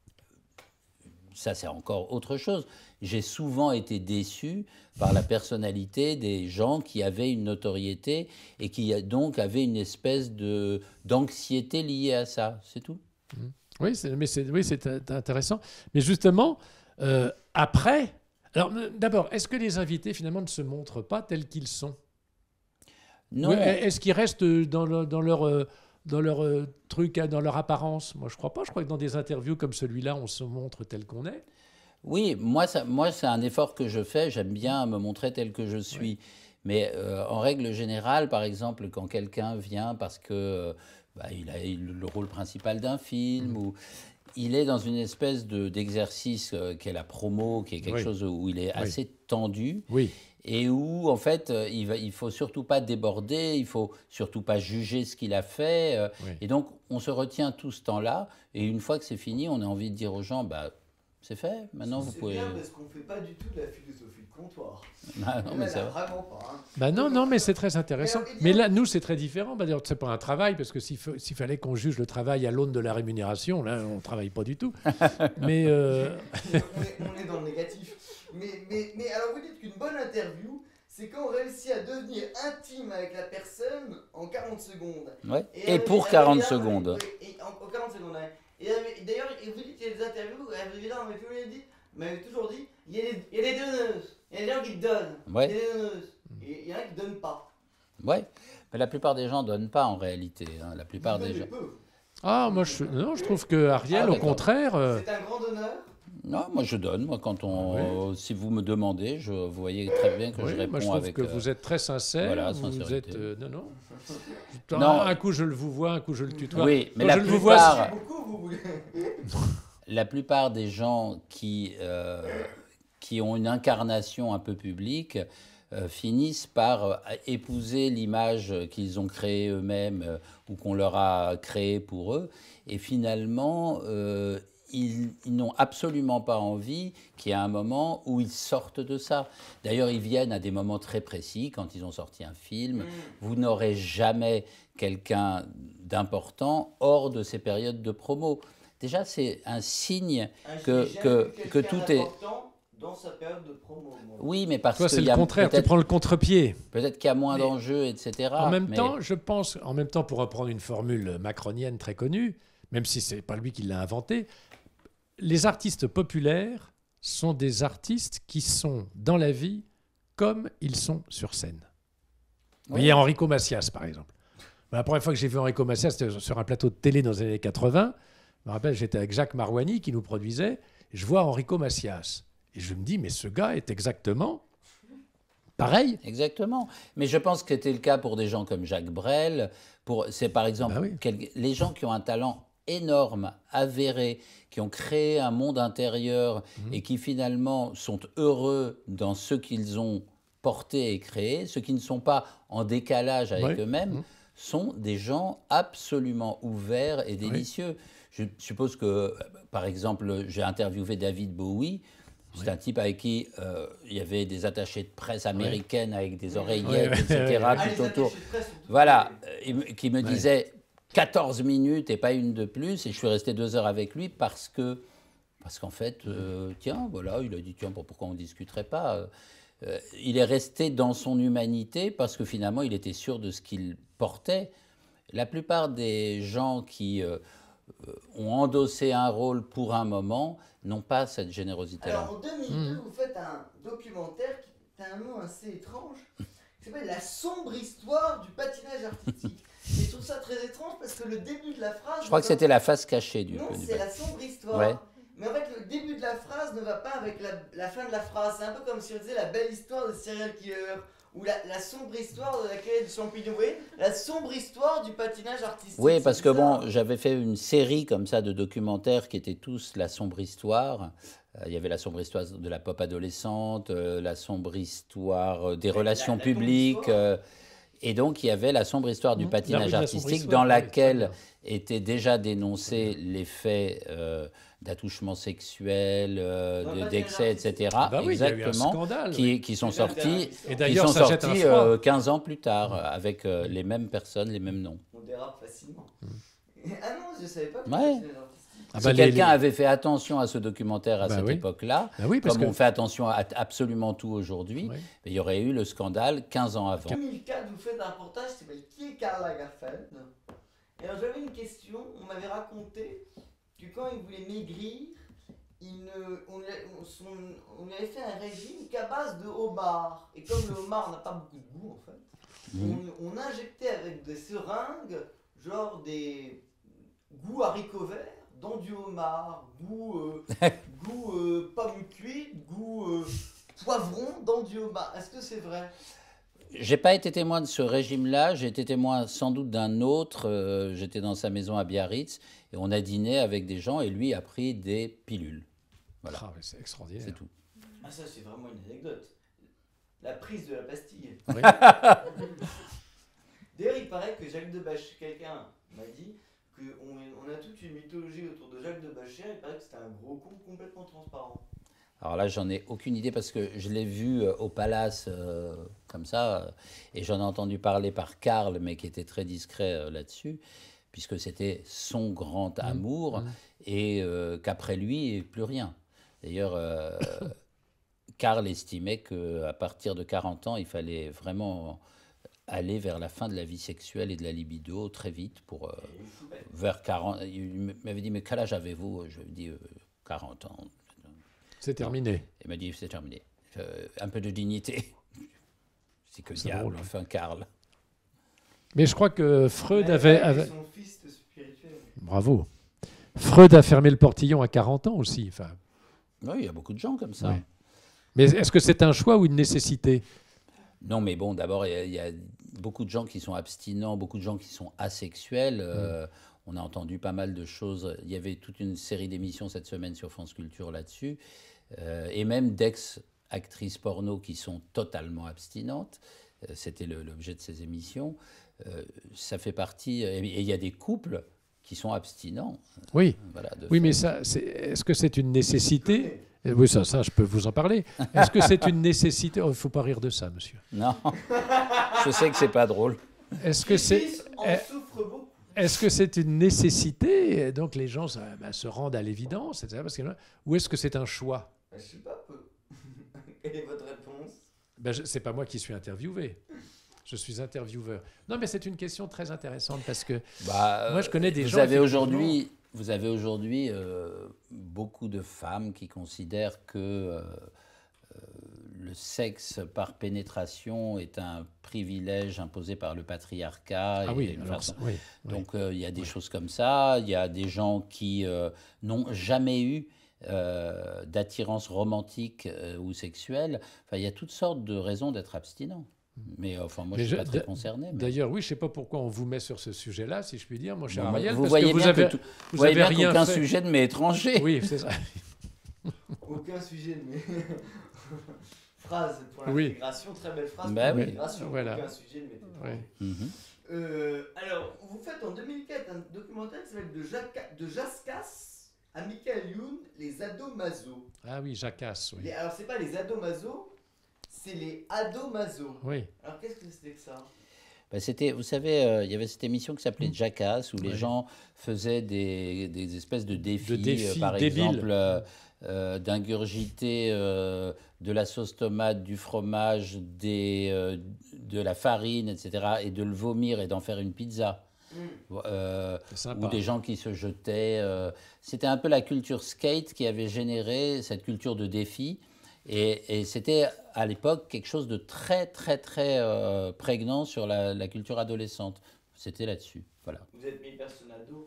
ça, c'est encore autre chose. J'ai souvent été déçu par la personnalité des gens qui avaient une notoriété et qui donc avaient une espèce de, d'anxiété liée à ça. C'est tout. Mmh. Oui, c'est, mais c'est, oui, c'est intéressant. Mais justement, euh, après... Alors, d'abord, est-ce que les invités, finalement, ne se montrent pas tels qu'ils sont? Non. Est-ce qu'ils restent dans, le, dans leur, dans leur truc, dans leur apparence? Moi, je ne crois pas. Je crois que dans des interviews comme celui-là, on se montre tel qu'on est. Oui, moi, ça, moi, c'est un effort que je fais. J'aime bien me montrer tel que je suis. Oui. Mais euh, en règle générale, par exemple, quand quelqu'un vient parce que... Bah, il a le rôle principal d'un film, mmh. ou il est dans une espèce de, d'exercice euh, qui est la promo, qui est quelque oui. chose où il est oui. assez tendu, oui. et où, en fait, euh, il ne faut surtout pas déborder, il ne faut surtout pas juger ce qu'il a fait. Euh, oui. Et donc, on se retient tout ce temps-là, et une fois que c'est fini, on a envie de dire aux gens, bah, c'est fait, maintenant c'est vous pouvez... C'est bien parce qu'on ne fait pas du tout de la philosophie de comptoir. Ah, non, mais là, vraiment pas. Hein. Bah non, non, mais c'est très intéressant. Mais, mais là, nous, c'est très différent. Bah, c'est pas un travail, parce que s'il, faut, s'il fallait qu'on juge le travail à l'aune de la rémunération, là, on ne travaille pas du tout. mais euh... on, est, on est dans le négatif. Mais, mais, mais alors, vous dites qu'une bonne interview, c'est c'est quand on réussit à devenir intime avec la personne en quarante secondes. Ouais. Et, Et pour quarante secondes. Oui, et en, en quarante secondes, ouais. Et d'ailleurs, vous dites qu'il y a des interviews, évidemment, mais tout le monde dit, m'avait toujours dit, il y, a des, il y a des donneuses, il y a des gens qui te donnent, Ouais. il y a des donneuses, et il y en a qui ne donnent pas. Ouais, mais la plupart des gens ne donnent pas en réalité. Hein. La plupart Vous des donnez gens. peu. Ah, moi, je, non, je trouve que Ariel, Ah, au d'accord. contraire... euh, C'est un grand donneur. Non, moi je donne. Moi, quand on, Oui. euh, si vous me demandez, je, vous voyez très bien que oui, je réponds moi, je trouve avec. que euh, vous êtes très sincère. voilà, vous sincérité. êtes... euh, non, non. Non. Un, un coup, je le vous vois, un coup, je le tutoie. Oui, mais Quand la je le vous vois, plupart, J'ai beaucoup, vous voulez. la plupart des gens qui euh, qui ont une incarnation un peu publique euh, finissent par euh, épouser l'image qu'ils ont créée eux-mêmes euh, ou qu'on leur a créée pour eux, et finalement. Euh, Ils, ils n'ont absolument pas envie qu'il y ait un moment où ils sortent de ça. D'ailleurs, ils viennent à des moments très précis, quand ils ont sorti un film. Mm. Vous n'aurez jamais quelqu'un d'important hors de ces périodes de promo. Déjà, c'est un signe Un que, j'ai jamais que, vu que quelqu'un tout est... d'important dans sa période de promo. Moi. Oui, mais parce Toi, qu'il c'est y le a contraire. Tu peut-être prends le contre-pied. peut-être qu'il y a moins Mais d'enjeux, et cetera. En même mais- temps, je pense, en même temps, pour reprendre une formule macronienne très connue, même si c'est pas lui qui l'a inventé, les artistes populaires sont des artistes qui sont dans la vie comme ils sont sur scène. Vous voyez Enrico Macias, par exemple. La première fois que j'ai vu Enrico Macias, c'était sur un plateau de télé dans les années quatre-vingts. Je me rappelle, j'étais avec Jacques Marouani qui nous produisait. Et je vois Enrico Macias. Et je me dis, mais ce gars est exactement pareil. Exactement. Mais je pense que c'était le cas pour des gens comme Jacques Brel. Pour, c'est par exemple Bah oui. quel- les gens qui ont un talent énorme, avéré, qui ont créé un monde intérieur Mhm. et qui finalement sont heureux dans ce qu'ils ont porté et créé, ceux qui ne sont pas en décalage avec Ouais. eux-mêmes, Mhm. sont des gens absolument ouverts et délicieux. Je suppose que, par exemple, j'ai interviewé David Bowie. C'est un type avec qui euh, il y avait des attachés de presse américaines avec des oreillettes, Ouais, ouais, et cetera, ouais, ouais. Ah, les tout autour. attachés de presse, surtout. Voilà, euh, il me- qui me Ouais. disait quatorze minutes et pas une de plus, et je suis resté deux heures avec lui parce que, parce qu'en fait, euh, tiens, voilà, il a dit, tiens, pourquoi on ne discuterait pas euh, euh, il est resté dans son humanité parce que finalement, il était sûr de ce qu'il portait. La plupart des gens qui euh, euh, ont endossé un rôle pour un moment n'ont pas cette générosité-là. Alors en deux mille deux, Mhm. vous faites un documentaire qui a un nom assez étrange, qui s'appelle La sombre histoire du patinage artistique. Et je trouve ça très étrange parce que le début de la phrase... Je crois que c'était la face cachée du Non, du- c'est la sombre histoire. Ouais. Mais en fait, le début de la phrase ne va pas avec la, la fin de la phrase. C'est un peu comme si on disait la belle histoire de serial killer ou la, la sombre histoire de la quête du champignon. Vous voyez, la sombre histoire du patinage artistique. Oui, c'est parce que bizarre. bon, j'avais fait une série comme ça de documentaires qui étaient tous la sombre histoire. Euh, Il y avait la sombre histoire de la pop adolescente, euh, la sombre histoire euh, des La- relations la sombre publiques. histoire. euh, et donc, il y avait la sombre histoire du Mmh. patinage La rue de la artistique sombre histoire, dans oui, très laquelle bien. étaient déjà dénoncés les faits euh, d'attouchement sexuel, euh, Dans le de- patinage d'excès, et artistique. cetera. Bah oui, il y a eu un Exactement. scandale. Qui, oui. qui sont C'est bien sortis, intéressant. Et qui d'ailleurs, sont ça jette un sortis froid. euh, quinze ans plus tard, avec euh, les mêmes personnes, les mêmes noms. On dérape facilement. Ah non, je savais pas que Ouais. le patinage artistique. Ah Si bah, les- quelqu'un les- avait fait attention à ce documentaire à Bah cette oui. époque-là, Ah oui, parce comme que... on fait attention à absolument tout aujourd'hui, Oui. il y aurait eu le scandale quinze ans avant. En deux mille quatre, vous faites un reportage qui s'appelle Qui est Karl Lagerfeld. Et alors j'avais une question, on m'avait raconté que quand il voulait maigrir, il ne, on, lui a- on, son- on lui avait fait un régime qu'à base de homard. Et comme le homard n'a pas beaucoup de goût en fait, Mhm. on, on injectait avec des seringues, genre des goûts haricots verts, dans du homard, goût, euh, goût euh, pomme cuite, goût euh, poivron, dans du homard. Est-ce que c'est vrai? J'ai pas été témoin de ce régime-là, j'ai été témoin sans doute d'un autre. euh, J'étais dans sa maison à Biarritz et on a dîné avec des gens et lui a pris des pilules. Voilà, Ah, mais c'est extraordinaire. c'est tout. Ah ça c'est vraiment une anecdote. La prise de la pastille. Oui. D'ailleurs il paraît que Jacques de Bacher, quelqu'un m'a dit qu'on on a toute une mythologie autour de Jacques de Bacher, il paraît que c'était un gros con complètement transparent. Alors là, j'en ai aucune idée parce que je l'ai vu euh, au Palace euh, comme ça euh, et j'en ai entendu parler par Karl, mais qui était très discret euh, là-dessus, puisque c'était son grand amour mmh. et euh, qu'après lui, plus rien. D'ailleurs, euh, Karl estimait qu'à partir de quarante ans, il fallait vraiment aller vers la fin de la vie sexuelle et de la libido très vite pour euh, vers quarante. Il m'avait dit mais quel âge avez-vous? Je lui ai dit euh, quarante ans. C'est terminé. Il m'a dit c'est terminé. Euh, un peu de dignité. C'est que diable, enfin Karl. Mais je crois que Freud ouais, avait, ouais, avait... son fils spirituel. Bravo. Freud a fermé le portillon à quarante ans aussi. Enfin. Oui, il y a beaucoup de gens comme ça. Ouais. Mais est-ce que c'est un choix ou une nécessité? Non, mais bon, d'abord, il y, y a beaucoup de gens qui sont abstinents, beaucoup de gens qui sont asexuels. Mmh. Euh, on a entendu pas mal de choses. Il y avait toute une série d'émissions cette semaine sur France Culture là-dessus. Euh, et même d'ex-actrices porno qui sont totalement abstinentes. Euh, c'était le, l'objet de ces émissions. Euh, ça fait partie... Et il y a des couples qui sont abstinents. Oui, voilà, oui mais ça, c'est, est-ce que c'est une nécessité? Oui, ça, ça, je peux vous en parler. Est-ce que c'est une nécessité? Il oh, ne faut pas rire de ça, monsieur. Non, je sais que c'est pas drôle. Est-ce que c'est, est-ce que c'est une nécessité? Et donc les gens ça, bah, se rendent à l'évidence, et cetera. Parce que, ou est-ce que c'est un choix? Je ne sais pas. Quelle est votre réponse? Ben, ce n'est pas moi qui suis interviewé. Je suis intervieweur. Non, mais c'est une question très intéressante parce que bah, moi, je connais des vous gens... Avez aujourd'hui, vous avez aujourd'hui euh, beaucoup de femmes qui considèrent que euh, euh, le sexe par pénétration est un privilège imposé par le patriarcat. Ah et oui, alors, façon... oui, Donc, il oui. euh, y a des oui. choses comme ça. Il y a des gens qui euh, n'ont jamais eu euh, d'attirance romantique euh, ou sexuelle. Enfin, il y a toutes sortes de raisons d'être abstinent. Mais enfin, moi, mais je ne suis je, pas très concerné. Mais... D'ailleurs, oui, je ne sais pas pourquoi on vous met sur ce sujet-là, si je puis dire, mon cher bon, Ariel, vous parce voyez que vous bien avez, que tout, vous voyez avez bien rien qu'aucun fait. sujet ne m'est étranger. Oui, c'est ça. Aucun sujet de mes... phrase pour oui. l'intégration, très belle phrase bah pour oui. l'intégration. Voilà. Aucun sujet ne m'est étranger. Oui. Mm-hmm. Euh, alors, vous faites en deux mille quatre un documentaire qui s'appelle De, Jaca... de Jaskas à Michael Youn, les ados-maso. Ah oui, Jacasse, oui. Les... Alors, c'est pas les ados-maso, c'est les ados-maso. Oui. Alors, qu'est-ce que c'était que ça? Ben c'était, vous savez, euh, il y avait cette émission qui s'appelait mmh. Jackass, où ouais. les gens faisaient des, des espèces de défis, de défis euh, par débiles. exemple, euh, euh, d'ingurgiter euh, de la sauce tomate, du fromage, des, euh, de la farine, et cetera, et de le vomir et d'en faire une pizza. Mmh. Euh, ou des gens qui se jetaient. Euh, c'était un peu la culture skate qui avait généré cette culture de défi. Et, et c'était à l'époque quelque chose de très, très, très euh, prégnant sur la, la culture adolescente. C'était là-dessus. Voilà. Vous êtes mis personne ado.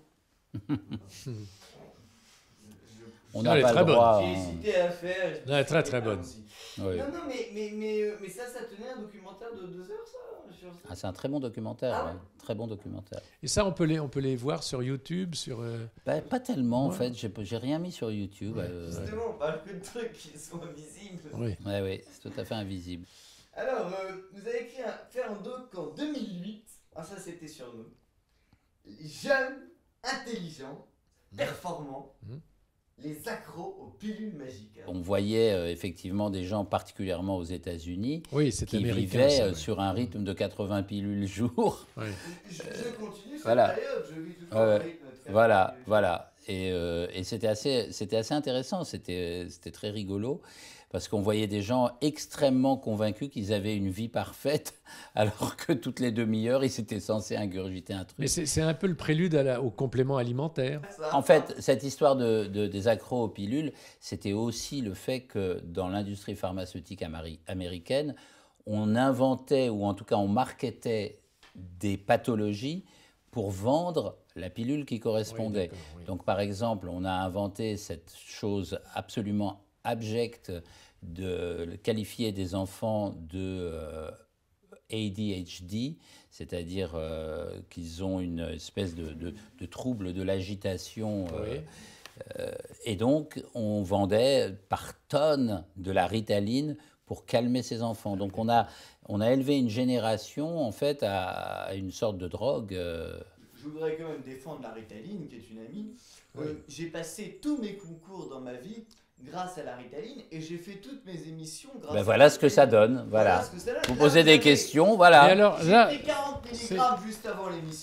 On n'a pas le droit. J'ai hésité à faire. Elle est très, très bonne. Oui. Non, non, mais, mais, mais, mais ça, ça tenait un documentaire de deux heures, ça, sur ça. Ah, c'est un très bon documentaire, ah, ouais. Très bon documentaire. Et ça, on peut les, on peut les voir sur YouTube, sur... Euh... Bah, pas tellement, ouais. en fait. J'ai, j'ai rien mis sur YouTube. Ouais. Euh... Justement, on parle que de trucs qui sont invisibles. Oui, ouais, oui, c'est tout à fait invisible. Alors, euh, vous avez écrit un, fait un doc en deux mille huit. Ah, ça, c'était sur nous. Jeunes, intelligents, performants. Mmh. Les accros aux pilules magiques. On voyait euh, effectivement des gens, particulièrement aux États-Unis, oui, qui vivaient ça, euh, ouais. sur un rythme de quatre-vingts pilules jour. Oui. Je, je continue cette voilà. période, je vis toujours euh, un rythme de Voilà, voilà. Et, euh, et c'était assez, c'était assez intéressant, c'était, c'était très rigolo, parce qu'on voyait des gens extrêmement convaincus qu'ils avaient une vie parfaite, alors que toutes les demi-heures, ils étaient censés ingurgiter un truc. Mais c'est, c'est un peu le prélude à la, au complément alimentaire. En fait, cette histoire de, de, des accros aux pilules, c'était aussi le fait que dans l'industrie pharmaceutique amari- américaine, on inventait, ou en tout cas on marketait des pathologies pour vendre la pilule qui correspondait. Oui, oui. Donc par exemple, on a inventé cette chose absolument abjecte de qualifier des enfants de euh, A D H D, c'est-à-dire euh, qu'ils ont une espèce de, de, de trouble de l'agitation. Euh, oui. euh, et donc, on vendait par tonnes de la Ritaline pour calmer ces enfants. Donc on a, on a élevé une génération, en fait, à, à une sorte de drogue. Euh... Je voudrais quand même défendre la Ritaline, qui est une amie. Oui. Euh, j'ai passé tous mes concours dans ma vie grâce à la Ritaline, et j'ai fait toutes mes émissions grâce ben à voilà la ce que ça donne. Voilà. voilà ce que ça donne. Vous là, posez vous des avez... questions, voilà. Et alors, j'ai là, pris quarante milligrammes juste avant l'émission.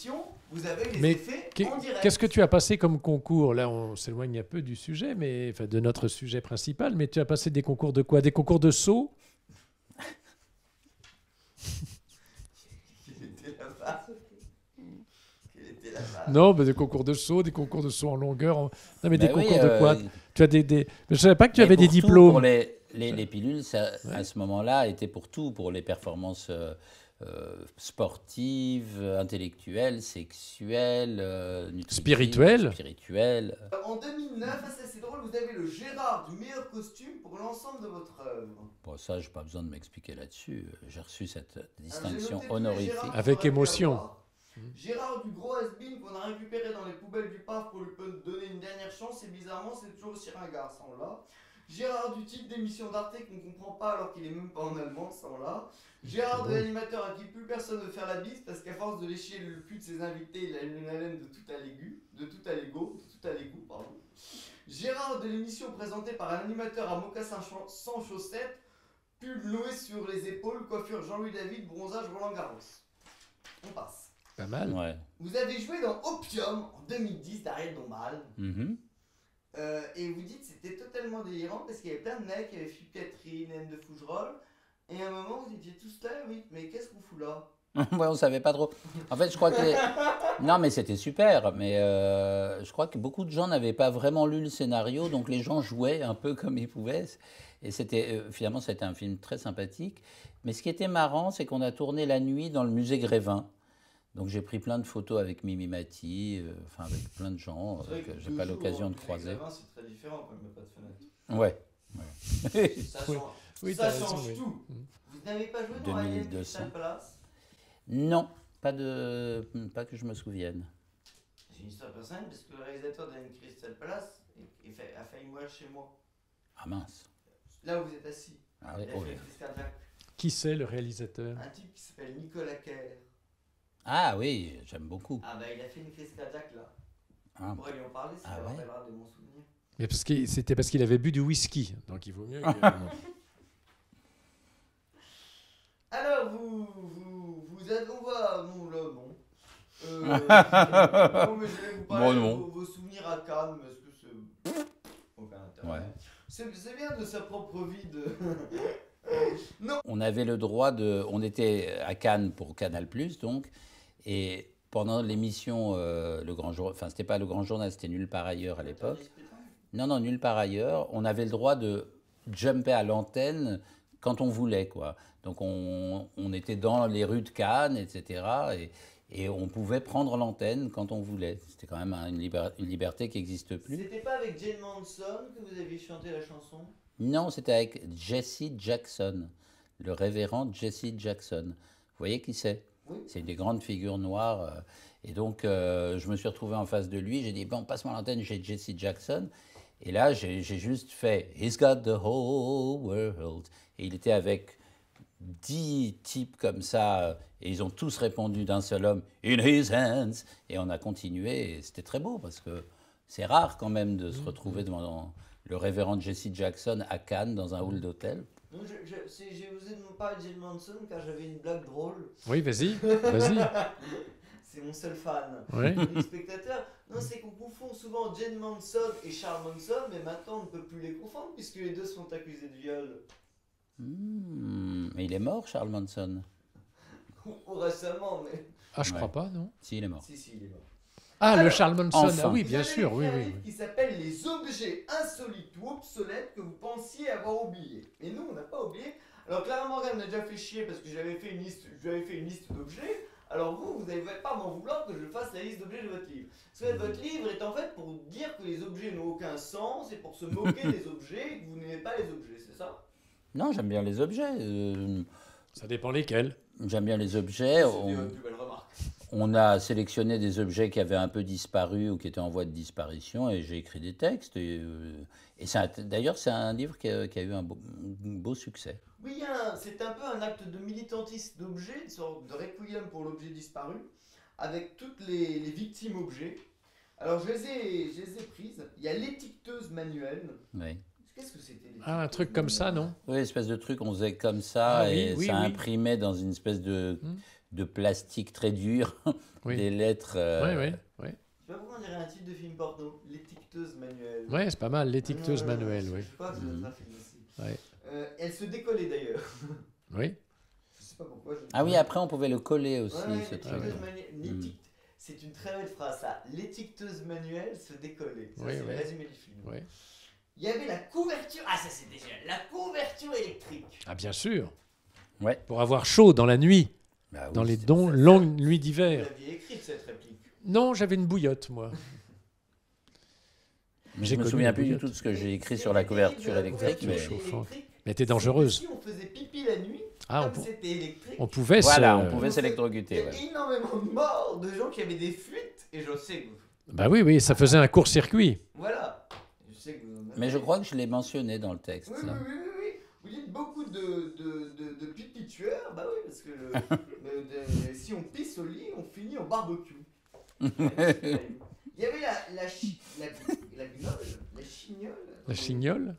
vous avez les Mais effets qu'est- en direct. Qu'est-ce que tu as passé comme concours? Là, on s'éloigne un peu du sujet, mais enfin, de notre sujet principal. Mais tu as passé des concours de quoi? Des concours de saut? Quelle était la base Quelle était la base Non, mais des concours de saut, des concours de saut en longueur. en- Non, mais des Ben oui, concours de quoi? euh, Tu as des, des... Mais je savais pas que tu mais avais des pour tout, diplômes. Pour les, les, les pilules, ça, à ce moment-là, était pour tout, pour les performances euh, euh, sportives, intellectuelles, sexuelles, euh, nutritives, Spirituelles. spirituelles. En deux mille neuf, ah, ça c'est drôle, vous avez le Gérard du meilleur costume pour l'ensemble de votre œuvre. Bon, ça, je n'ai pas besoin de m'expliquer là-dessus. J'ai reçu cette Alors, j'ai distinction noté tous les honorifique. Gérards qu'on Avec aurait pu émotion. avoir. Gérard du gros has-been qu'on a récupéré dans les poubelles du P A F pour lui donner une dernière chance et bizarrement c'est toujours aussi ringard, ça on l'a. Gérard du type d'émission d'Arte qu'on comprend pas alors qu'il est même pas en allemand, ça on l'a. Gérard de l'animateur à qui plus personne ne veut faire la bise parce qu'à force de lécher le cul de ses invités, il a une haleine de tout à l'égout, de tout à l'égo, de tout à l'égout, pardon. Gérard de l'émission présentée par un animateur à mocassin sans chaussettes, pub noué sur les épaules, coiffure Jean-Louis David, bronzage Roland Garros. On passe. Pas mal. Ouais. Vous avez joué dans Opium en deux mille dix d'Ariel Dombal. Mhm. Euh, et vous dites que c'était totalement délirant parce qu'il y avait plein de mecs, il y avait Philippe Catherine, Anne de Fougerolles. Et à un moment, vous étiez tous là, oui, mais qu'est-ce qu'on fout là? Ouais, on savait pas trop. En fait, je crois que les... non, mais c'était super. Mais euh, je crois que beaucoup de gens n'avaient pas vraiment lu le scénario, donc les gens jouaient un peu comme ils pouvaient. Et c'était euh, finalement, c'était un film très sympathique. Mais ce qui était marrant, c'est qu'on a tourné la nuit dans le musée Grévin. Donc j'ai pris plein de photos avec Mimi Mati, euh, enfin avec plein de gens euh, que j'ai pas l'occasion de croiser. C'est très différent quand il n'y a pas de fenêtre. Ouais. ouais. Ça Oui. change, Oui, ça t'as raison, change oui. tout. Mm. Vous n'avez pas joué deux dans mille Alien deux cents. Crystal Palace? Non, pas de, pas que je me souvienne. J'ai une histoire personnelle parce que le réalisateur d'Alien Crystal Palace est- est fait- a failli mourir chez moi. Ah mince. Là où vous êtes assis. Ah oui, Il a oh fait là. une crise cardiaque. Qui c'est le réalisateur? Un type qui s'appelle Nicolas Kerr. Ah oui, j'aime beaucoup. Ah bah il a fait une crise cardiaque là. Ah, On pourrait lui en parler si Ah ça ouais. rappellera de mon souvenir. Mais parce que c'était parce qu'il avait bu du whisky, donc il vaut mieux. Que... Alors vous, vous, vous avez, on va, non là non. Euh, non mais je vais vous parler Bon, de non. vos, vos souvenirs à Cannes parce que c'est aucun intérêt. Ouais. C'est c'est bien de sa propre vie de. Non. On avait le droit de... On était à Cannes pour Canal+, donc, et pendant l'émission euh, Le Grand Journal, enfin, c'était pas Le Grand Journal, c'était Nulle part ailleurs à l'époque. Non, non, Nulle part ailleurs. On avait le droit de jumper à l'antenne quand on voulait, quoi. Donc, on, on était dans les rues de Cannes, et cetera, et, et on pouvait prendre l'antenne quand on voulait. C'était quand même une, liber- une liberté qui n'existe plus. C'était pas avec Jane Manson que vous aviez chanté la chanson? Non, c'était avec Jesse Jackson, le révérend Jesse Jackson. Vous voyez qui c'est? Oui. C'est une des grandes figures noires. euh, Et donc, euh, je me suis retrouvé en face de lui. J'ai dit, bon, passe-moi l'antenne, j'ai Jesse Jackson. Et là, j'ai j'ai juste fait, He's got the whole world. Et il était avec dix types comme ça. euh, Et ils ont tous répondu d'un seul homme, In his hands. Et on a continué. Et c'était très beau parce que c'est rare quand même de se retrouver devant le révérend Jesse Jackson à Cannes dans un hall d'hôtel. Non, je, je, c'est- je vous ai demandé pas de Jane Manson car j'avais une blague drôle. Oui, vas-y, vas-y. C'est mon seul fan. Ouais. Les spectateurs, non, c'est qu'on confond souvent Jane Manson et Charles Manson, mais maintenant on ne peut plus les confondre puisque les deux sont accusés de viol. Hmm, mais il est mort, Charles Manson. Ou, ou récemment, mais. Ah, je Ouais. crois pas, non? Si, il est mort. Si, si, il est mort. Ah, le Alors, Charles Manson. enfin. Ah oui, Vous bien avez sûr, oui, écrit un oui. livre oui. qui s'appelle Les objets insolites ou obsolètes que vous pensiez avoir oubliés. Et nous, on n'a pas oublié. Alors, Clara Morgan m'a déjà fait chier parce que j'avais fait une liste, j'avais fait une liste d'objets. Alors vous, vous n'allez pas m'en vouloir que je fasse la liste d'objets de votre livre. Parce que votre livre est en fait pour dire que les objets n'ont aucun sens et pour se moquer des objets et que vous n'aimez pas les objets, c'est ça? Non, j'aime bien les objets. euh, Ça dépend lesquels. J'aime bien les objets. C'est On, votre plus belle remarque. on a sélectionné des objets qui avaient un peu disparu ou qui étaient en voie de disparition et j'ai écrit des textes. Et, euh, et c'est un- d'ailleurs, c'est un livre qui a, qui a eu un beau, un beau succès. Oui, il y a un- c'est un peu un acte de militantisme d'objets, une sorte de requiem pour l'objet disparu, avec toutes les, les victimes objets. Alors je les, ai, je les ai prises. Il y a l'étiqueteuse manuelle. Oui. Qu'est-ce que c'était l'étiqueteuse Ah, un truc comme ça, manuelle non? Oui, espèce de truc, on faisait comme ça Ah oui, et oui, ça oui. imprimait dans une espèce de, Hmm. de plastique très dur, Oui. des lettres. euh, Oui, oui, oui. Je sais pas pourquoi on dirait un titre de film porno. L'étiqueteuse manuelle. Ouais, c'est pas mal, l'étiqueteuse Euh, manuelle, je- oui. Je crois que c'est Mhm. un film aussi. Ouais. Euh, elle se décollait d'ailleurs. Oui. Je sais pas pourquoi. Je... Ah oui, après on pouvait le coller aussi. Ouais, ouais, ce truc. l'étiqueteuse manuelle. Mm. l'étic- C'est une très belle phrase, ça. L'étiqueteuse manuelle se décollait. Ça, Oui, c'est oui. le résumé du film. Oui. Il y avait la couverture. Ah, ça c'était génial. La couverture électrique. Ah, bien sûr. Ouais. Pour avoir chaud dans la nuit, Bah oui, dans les c'est- dons- ça- longues nuits Vous d'hiver. l'aviez écrite cette réplique. Non, j'avais une bouillotte, moi. Mais J'ai je me connu souviens la plus du bouillotte. tout de ce que j'ai écrit Ce sur qui la était couverture terrible de la électrique. couverture Mais... chauffante. électrique, Mais elle était c'est que dangereuse. Si on faisait pipi la nuit, Ah, on, comme pou- c'était électrique, on pouvait Voilà, se... on pouvait il y s'électrocuter. a Ouais. énormément de morts de gens qui avaient des fuites. Et je sais que vous... Bah oui, oui, ça faisait un court-circuit. Voilà. Je sais que vous en avez. Mais je crois que je l'ai mentionné dans le texte. Oui, ça. oui, oui, oui, oui. Vous dites beaucoup de, de, de, de pipi tueurs. Bah oui, parce que le- le- de- si on pisse au lit, on finit au barbecue. Il y avait la, la, chi- la, la gnole, la chignole. La chignole.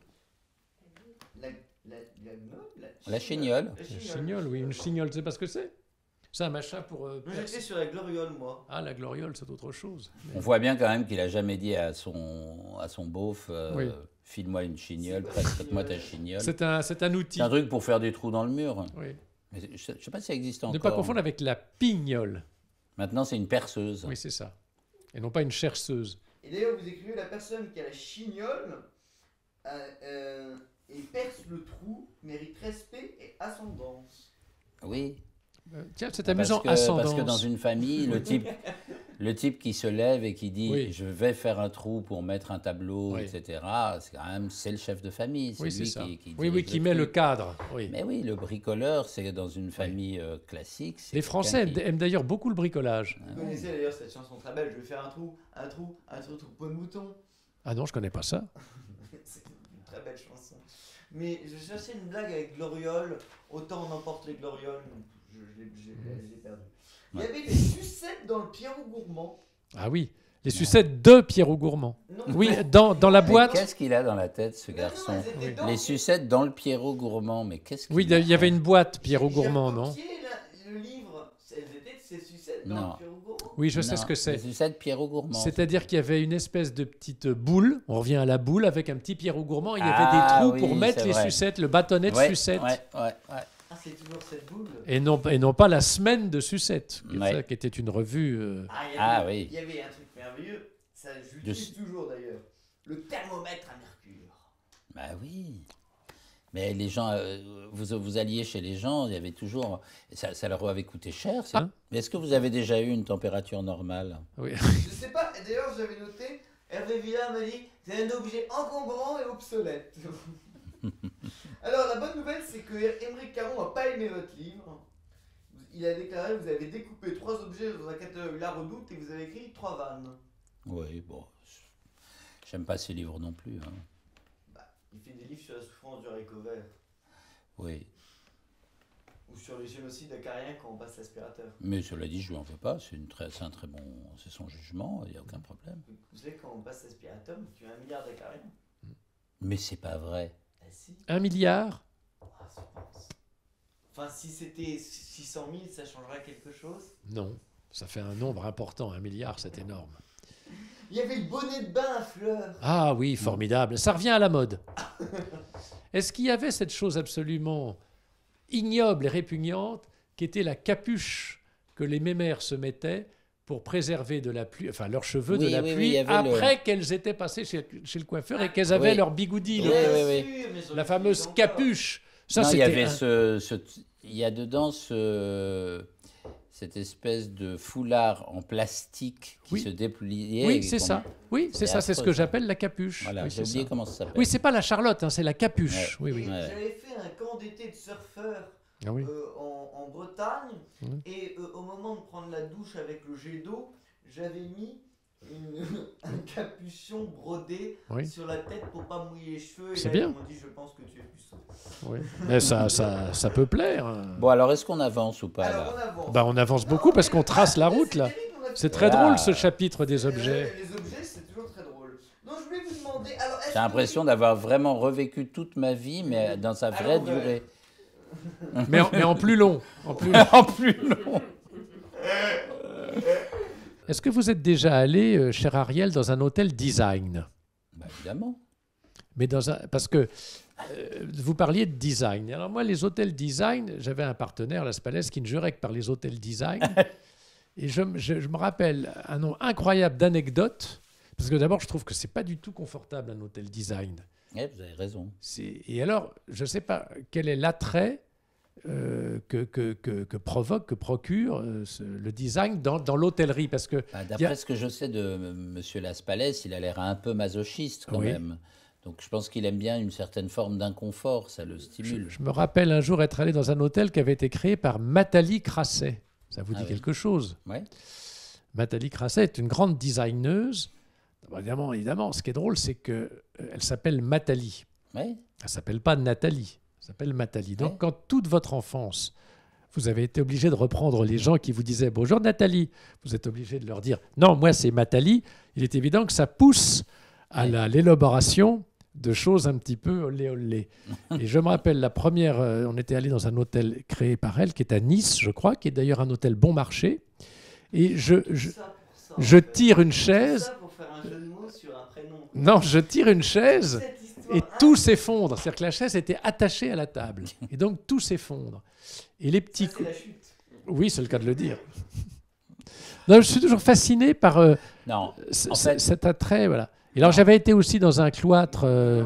La, la, la gnole, La chignole. La La chignole, oui, une chignole, tu sais pas ce que c'est? C'est un machin pour... euh, Moi, percer. j'étais sur la gloriole, moi. Ah, la gloriole, c'est autre chose. Mais- On voit bien quand même qu'il a jamais dit à son, à son beauf euh, Oui. file-moi une chignole, C'est quoi, la prête-moi ta chignole chignole. C'est un, c'est un outil. C'est un truc pour faire des trous dans le mur. Oui. Mais je ne sais pas si ça existe encore. Ne pas confondre avec la pignole. Maintenant, c'est une perceuse. Oui, c'est ça. Et non pas une chercheuse. Et d'ailleurs, vous écrivez la personne qui a la chignole euh, euh, et perce le trou, mérite respect et ascendance. Oui. Euh, Tiens, c'est Parce amusant, que, ascendance. parce que dans une famille, le type, le type qui se lève et qui dit Oui. je vais faire un trou pour mettre un tableau, Oui. et cetera. C'est quand même c'est le chef de famille. C'est Oui, lui c'est ça. qui, qui oui, oui, dirige qui met le truc. cadre. Oui. Mais oui, le bricoleur, c'est dans une famille euh, classique. c'est Les quelqu'un Français qui- aiment, aiment d'ailleurs beaucoup le bricolage. Ah Vous ouais. connaissez d'ailleurs cette chanson très belle, je vais faire un trou, un trou, un trou, trou, peau de mouton. Ah non, je connais pas ça. C'est une très belle chanson. Mais je cherchais une blague avec gloriole, autant on emporte les glorioles, je, je l'ai- j'ai j'ai perdu. Il y Ouais. avait des sucettes dans le Pierrot Gourmand. Ah oui, les sucettes de Pierrot Gourmand. Non, Oui, dans, dans la Mais boîte. qu'est-ce qu'il a dans la tête, ce non, non, garçon elles étaient Oui. dans- Les sucettes dans le Pierrot gourmand, mais qu'est-ce qu'il Oui, il y avait une boîte Pierrot J'ai Gourmand, non? recopié la- le livre, elles étaient de ces sucettes dans Non. le Pierrot Gourmand. Oui, je sais Non, ce que Les c'est. sucettes Pierrot gourmand. C'est-à-dire qu'il y avait une espèce de petite boule, on revient à la boule, avec un petit Pierrot Gourmand, il y avait Ah, des trous oui, pour mettre c'est les vrai. sucettes, le bâtonnet de Ouais, sucettes. ouais, ouais, ouais. Ah, c'est toujours cette boule. Et non, et non pas la semaine de sucettes, qui, Ouais. ça, qui était une revue. euh, Ah, il y Ah, avait, oui. il y avait un truc merveilleux, ça je De- l'utilise toujours d'ailleurs. Le thermomètre à mercure. Bah oui. Mais les gens, euh, vous, vous alliez chez les gens, il y avait toujours. Ça, ça leur avait coûté cher. ça. Ah. Mais est-ce que vous avez déjà eu une température normale? oui. Je sais pas, et d'ailleurs j'avais noté, Hervé Villard m'a dit c'est un objet encombrant et obsolète. Alors la bonne nouvelle c'est que Émeric Caron n'a pas aimé votre livre. Il a déclaré que vous avez découpé trois objets dans un catalogue La Redoute et vous avez écrit trois vannes. Oui, bon. J'aime pas ces livres non plus. hein. Bah, il fait des livres sur la souffrance du haricot vert. Oui. Ou sur le génocide acarien quand on passe l'aspirateur. Mais cela dit, je lui en veux pas. C'est une très, c'est un très bon. C'est son jugement. Il n'y a aucun problème. Vous savez quand on passe l'aspirateur, on tue un milliard d'acariens. Mais c'est pas vrai. Ah si. Un milliard. Ah, je pense. Enfin, si c'était six cent mille, ça changerait quelque chose. Non, ça fait un nombre important, un milliard, c'est énorme. Il y avait le bonnet de bain à fleurs. Ah oui, formidable. Ça revient à la mode. Est-ce qu'il y avait cette chose absolument ignoble et répugnante qui était la capuche que les mémères se mettaient pour préserver de la pluie, enfin leurs cheveux Oui, de la oui, oui, pluie il y avait le- après qu'elles étaient passées chez, chez le coiffeur et qu'elles avaient Oui. leur bigoudi, Oui, le- oui, oui. sûr, mais sur la les fameuse filles encore. capuche. Ça, non, il y c'était avait un- ce, ce- il y a dedans ce, cette espèce de foulard en plastique qui Oui. se dépliait. Oui, et c'est qu'on- ça. Oui, c'est C'est ça, c'est ce affreux, que ça. j'appelle la capuche. Voilà, oui, j'ai c'est oublié ça. comment ça s'appelle. Oui, c'est pas la Charlotte, hein, c'est la capuche. Oui, oui. Ouais. J'avais fait un camp d'été de surfeurs Ah oui. euh, en, en Bretagne Mhm. et euh, au moment de prendre la douche avec le jet d'eau, j'avais mis une- un capuchon brodé Oui. sur la tête pour pas mouiller les cheveux. Et C'est là, bien. Ils m'ont dit je pense que tu es puceau. Oui. Mais ça, ça, ça peut plaire. hein. Bon, alors est-ce qu'on avance ou pas Alors là on avance. Bah, on avance Non, beaucoup parce mais- qu'on trace la ah, route c'est là. terrible, on a fait- C'est très Voilà. drôle ce chapitre des Euh, objets. Les objets, c'est toujours très drôle. Donc je voulais vous demander. Alors, est-ce J'ai que- l'impression d'avoir vraiment revécu toute ma vie, mais dans sa vraie Alors, ouais. durée. Mais en, mais en plus long. En plus long. En plus long. Est-ce que vous êtes déjà allé, euh, cher Ariel, dans un hôtel design? Bah, évidemment. Mais dans un, parce que euh, vous parliez de design. Alors moi, les hôtels design, j'avais un partenaire, la Spalès, qui ne jurait que par les hôtels design. Et je, je, je me rappelle un nombre incroyable d'anecdotes, parce que d'abord, je trouve que c'est pas du tout confortable un hôtel design. Ouais, vous avez raison. C'est, et alors, je ne sais pas quel est l'attrait euh, que, que, que, que provoque, que procure euh, ce, le design dans, dans l'hôtellerie, parce que Bah, d'après a... ce que je sais de M. Laspalès, il a l'air un peu masochiste quand oui. même. Donc je pense qu'il aime bien une certaine forme d'inconfort, ça le stimule. Je, je me rappelle un jour être allé dans un hôtel qui avait été créé par Nathalie Crasset. Ça vous dit Ah oui. quelque chose? Ouais. Nathalie Crasset est une grande designeuse. Évidemment, évidemment, ce qui est drôle, c'est qu'elle euh, s'appelle Mathalie. Ouais. Elle ne s'appelle pas Nathalie, elle s'appelle Mathalie. Donc Ouais. quand toute votre enfance, vous avez été obligé de reprendre les gens qui vous disaient « Bonjour Nathalie », vous êtes obligé de leur dire « Non, moi c'est Mathalie », il est évident que ça pousse à la, l'élaboration de choses un petit peu olé olé. Et je me rappelle la première, euh, on était allé dans un hôtel créé par elle, qui est à Nice, je crois, qui est d'ailleurs un hôtel bon marché. Et je, je, Ça pour ça, je en fait. tire une Tout chaise. ça pour faire un jeu de mots sur un prénom. Non, je tire une chaise Cette histoire, et hein, tout s'effondre. C'est-à-dire que la chaise était attachée à la table. Et donc tout s'effondre. Et les petits ça, c'est la chute. Oui, c'est le cas de le dire. Non, je suis toujours fasciné par euh, Non, c- en c- fait- cet attrait. Voilà. Et alors, j'avais été aussi dans un cloître, euh,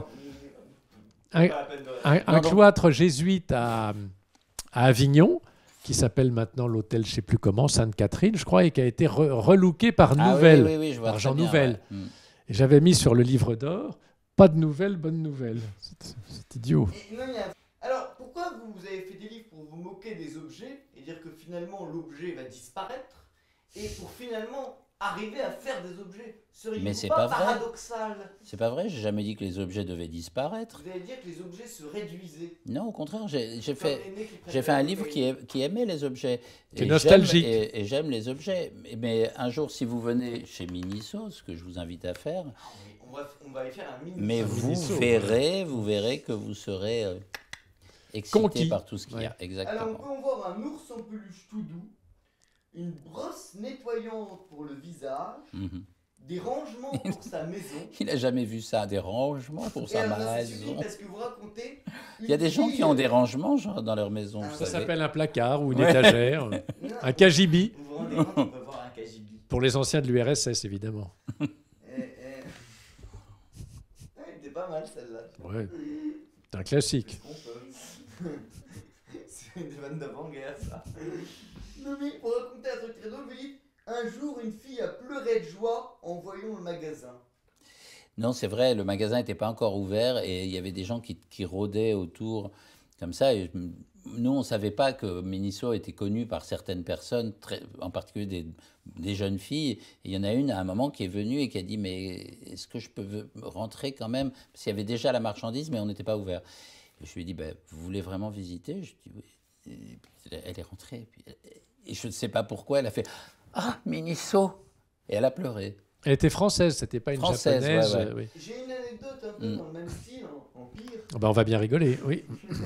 un, Pas la peine de- un- un Non, non. cloître jésuite à, à Avignon, qui s'appelle maintenant l'hôtel, je ne sais plus comment, Sainte-Catherine, je crois, et qui a été re- relooké par Ah oui, Nouvelle. oui, oui, je vois par très Jean bien, Nouvel. ouais. Mm. Et j'avais mis sur le livre d'or, pas de nouvelles, bonnes nouvelles. C'est, c'est idiot. Et non, il y a- Alors, pourquoi vous, vous avez fait des livres pour vous moquer des objets et dire que finalement l'objet va disparaître et pour finalement arriver à faire des objets? Seriez-vous Mais c'est pas, pas vrai. paradoxal? C'est pas vrai, j'ai jamais dit que les objets devaient disparaître. Vous allez dire que les objets se réduisaient. Non, au contraire, j'ai j'ai Comme fait... les nez qui J'ai fait préfèrent un le livre cahier. qui, est- qui aimait les objets. Qui est Et nostalgique. j'aime- Et, et j'aime les objets. Mais, mais un jour, si vous venez chez Miniso, ce que je vous invite à faire, On va, on va y faire un mini. mais Un vous Miniso, verrez, vous verrez que vous serez euh, excité Conquis. par tout ce qu'il y a. Ouais. Alors, on Exactement. peut en voir un ours en peluche tout doux, une brosse nettoyante pour le visage, Mhm. des rangements pour sa maison. Il n'a jamais vu ça, des rangements pour Et sa alors, ça suffit maison. parce que vous racontez. Il y a des gens qui ont des rangements genre, dans leur maison, Ah, vous Ça savez. s'appelle un placard ou une Ouais. étagère, Non, un cagibi, Vous vous rendez compte qu'on peut voir un cagibi. pour les anciens de l'U R S S, évidemment. Eh, eh. Ah, elle était pas mal celle-là. Ouais, c'est un classique. Qu'est-ce qu'on peut C'est une vanne d'avant-guerre ça. Non mais pour raconter un truc très drôle, vous dites un jour une fille a pleuré de joie en voyant le magasin. Non, c'est vrai, le magasin n'était pas encore ouvert et il y avait des gens qui, qui rôdaient autour comme ça. Et je- nous, on ne savait pas que Miniso était connu par certaines personnes, très, en particulier des, des jeunes filles. Et il y en a une à un moment qui est venue et qui a dit « Mais est-ce que je peux ve- rentrer quand même ?» Parce qu'il y avait déjà la marchandise, mais on n'était pas ouvert. Et je lui ai dit ben, « Vous voulez vraiment visiter ?» Je dis « Oui. » Et puis elle est rentrée. Et, puis, et je ne sais pas pourquoi, elle a fait « Ah, Miniso !» Et elle a pleuré. Elle était française, c'était pas une Française, japonaise. ouais, ouais. euh, oui. J'ai une anecdote un peu Mm. dans le même style, en, en pire. Ah ben, on va bien rigoler, oui.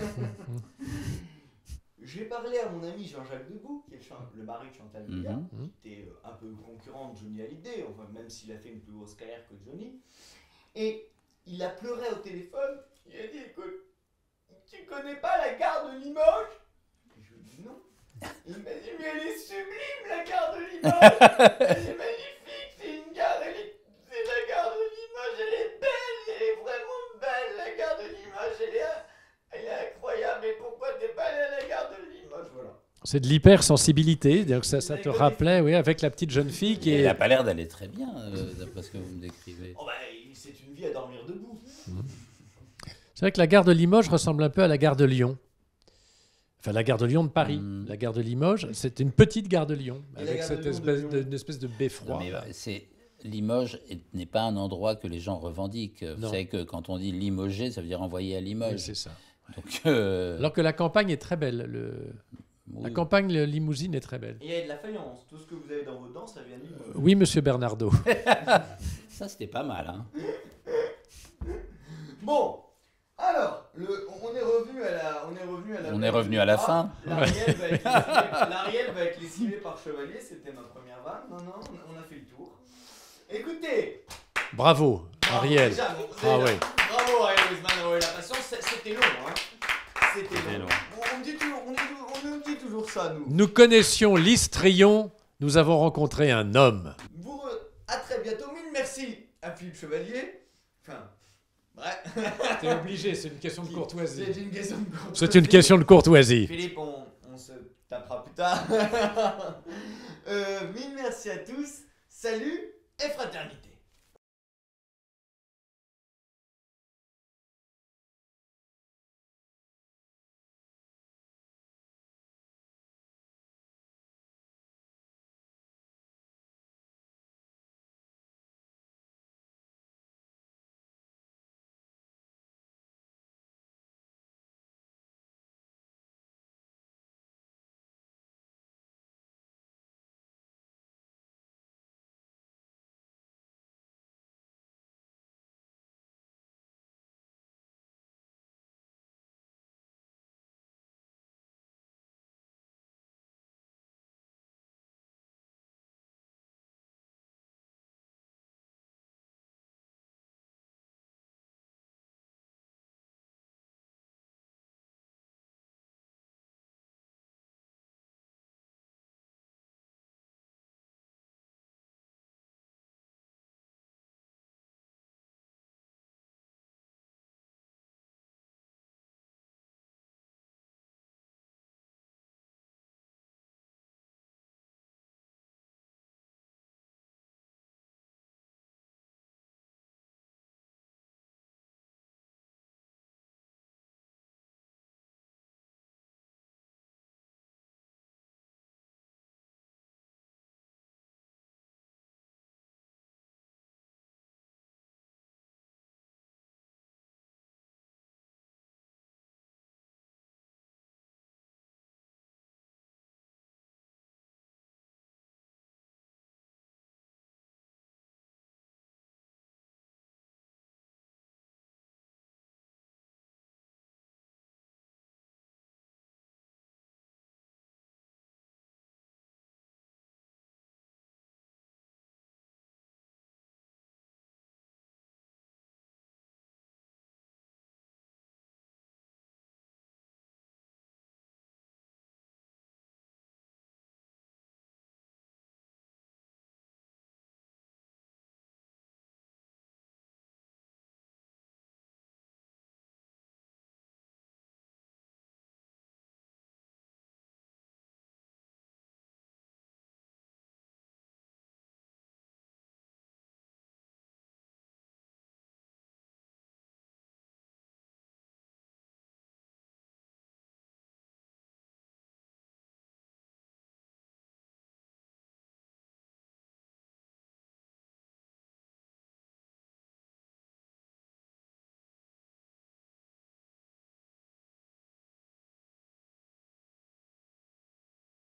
J'ai parlé à mon ami Jean-Jacques Debout, qui est le, chan- le mari de Chantal Goya, Mhm. qui était euh, un peu concurrent de Johnny Hallyday, enfin, même s'il a fait une plus grosse carrière que Johnny. Et il a pleuré au téléphone. Il a dit écoute, tu connais pas la gare de Limoges? Et je lui ai dit non. Il m'a dit mais elle est sublime la gare de Limoges. Elle est magnifique, c'est une gare, elle est, c'est la gare de Limoges, elle est belle, elle est vraiment belle la gare de Limoges, elle est, elle est incroyable. Mais pourquoi t'es pas allé à la gare de Limoges? Voilà. C'est de l'hypersensibilité, donc ça, ça te rappelait, oui, avec la petite jeune fille qui Elle est... n'a pas l'air d'aller très bien, euh, d'après ce que vous me décrivez. Oh bah, c'est une vie à dormir debout. C'est vrai que la gare de Limoges ressemble un peu à la gare de Lyon. Enfin, la gare de Lyon de Paris. Mm. La gare de Limoges, c'est une petite gare de Lyon, Et la avec gare cette de Lyon de espèce Lyon. de, une espèce de beffroi. Non, mais euh, c'est Limoges est- n'est pas un endroit que les gens revendiquent. Vous Non. savez que quand on dit limoger, ça veut dire envoyer à Oui, Limoges. c'est ça. Donc, euh, Alors que la campagne est très belle. Le... oui. La campagne le limousine est très belle. Et il y a de la faïence. Tout ce que vous avez dans vos dents, ça vient de Limoges. Oui, monsieur Bernardo. Ça, c'était pas mal. Hein. Bon, alors, le, on est revenu à la, on est revenu à la. On est revenu à la fin. L'Ariel va, être lessivé- l'Ariel va être lessivé par Chevalier, c'était ma première vanne. Non, non, on a fait le tour. Écoutez. Bravo, Ariel. Déjà, bon, Ah déjà, ouais. Bravo Ariel Wiesman, ouais, la patience, c'est- c'était long. Hein. C'était C'était long. long. Bon, on, me dit toujours, on, nous- on nous dit toujours ça, nous. Nous connaissions l'Istrion, nous avons rencontré un homme. Vous, re- à très bientôt. Mille merci à Philippe Chevalier. Enfin, bref. T'es obligé, c'est une question de C'est courtoisie. une question de courtoisie. C'est une question de courtoisie. Philippe, on, on se tapera plus tard. euh, mille merci à tous. Salut et fraternité.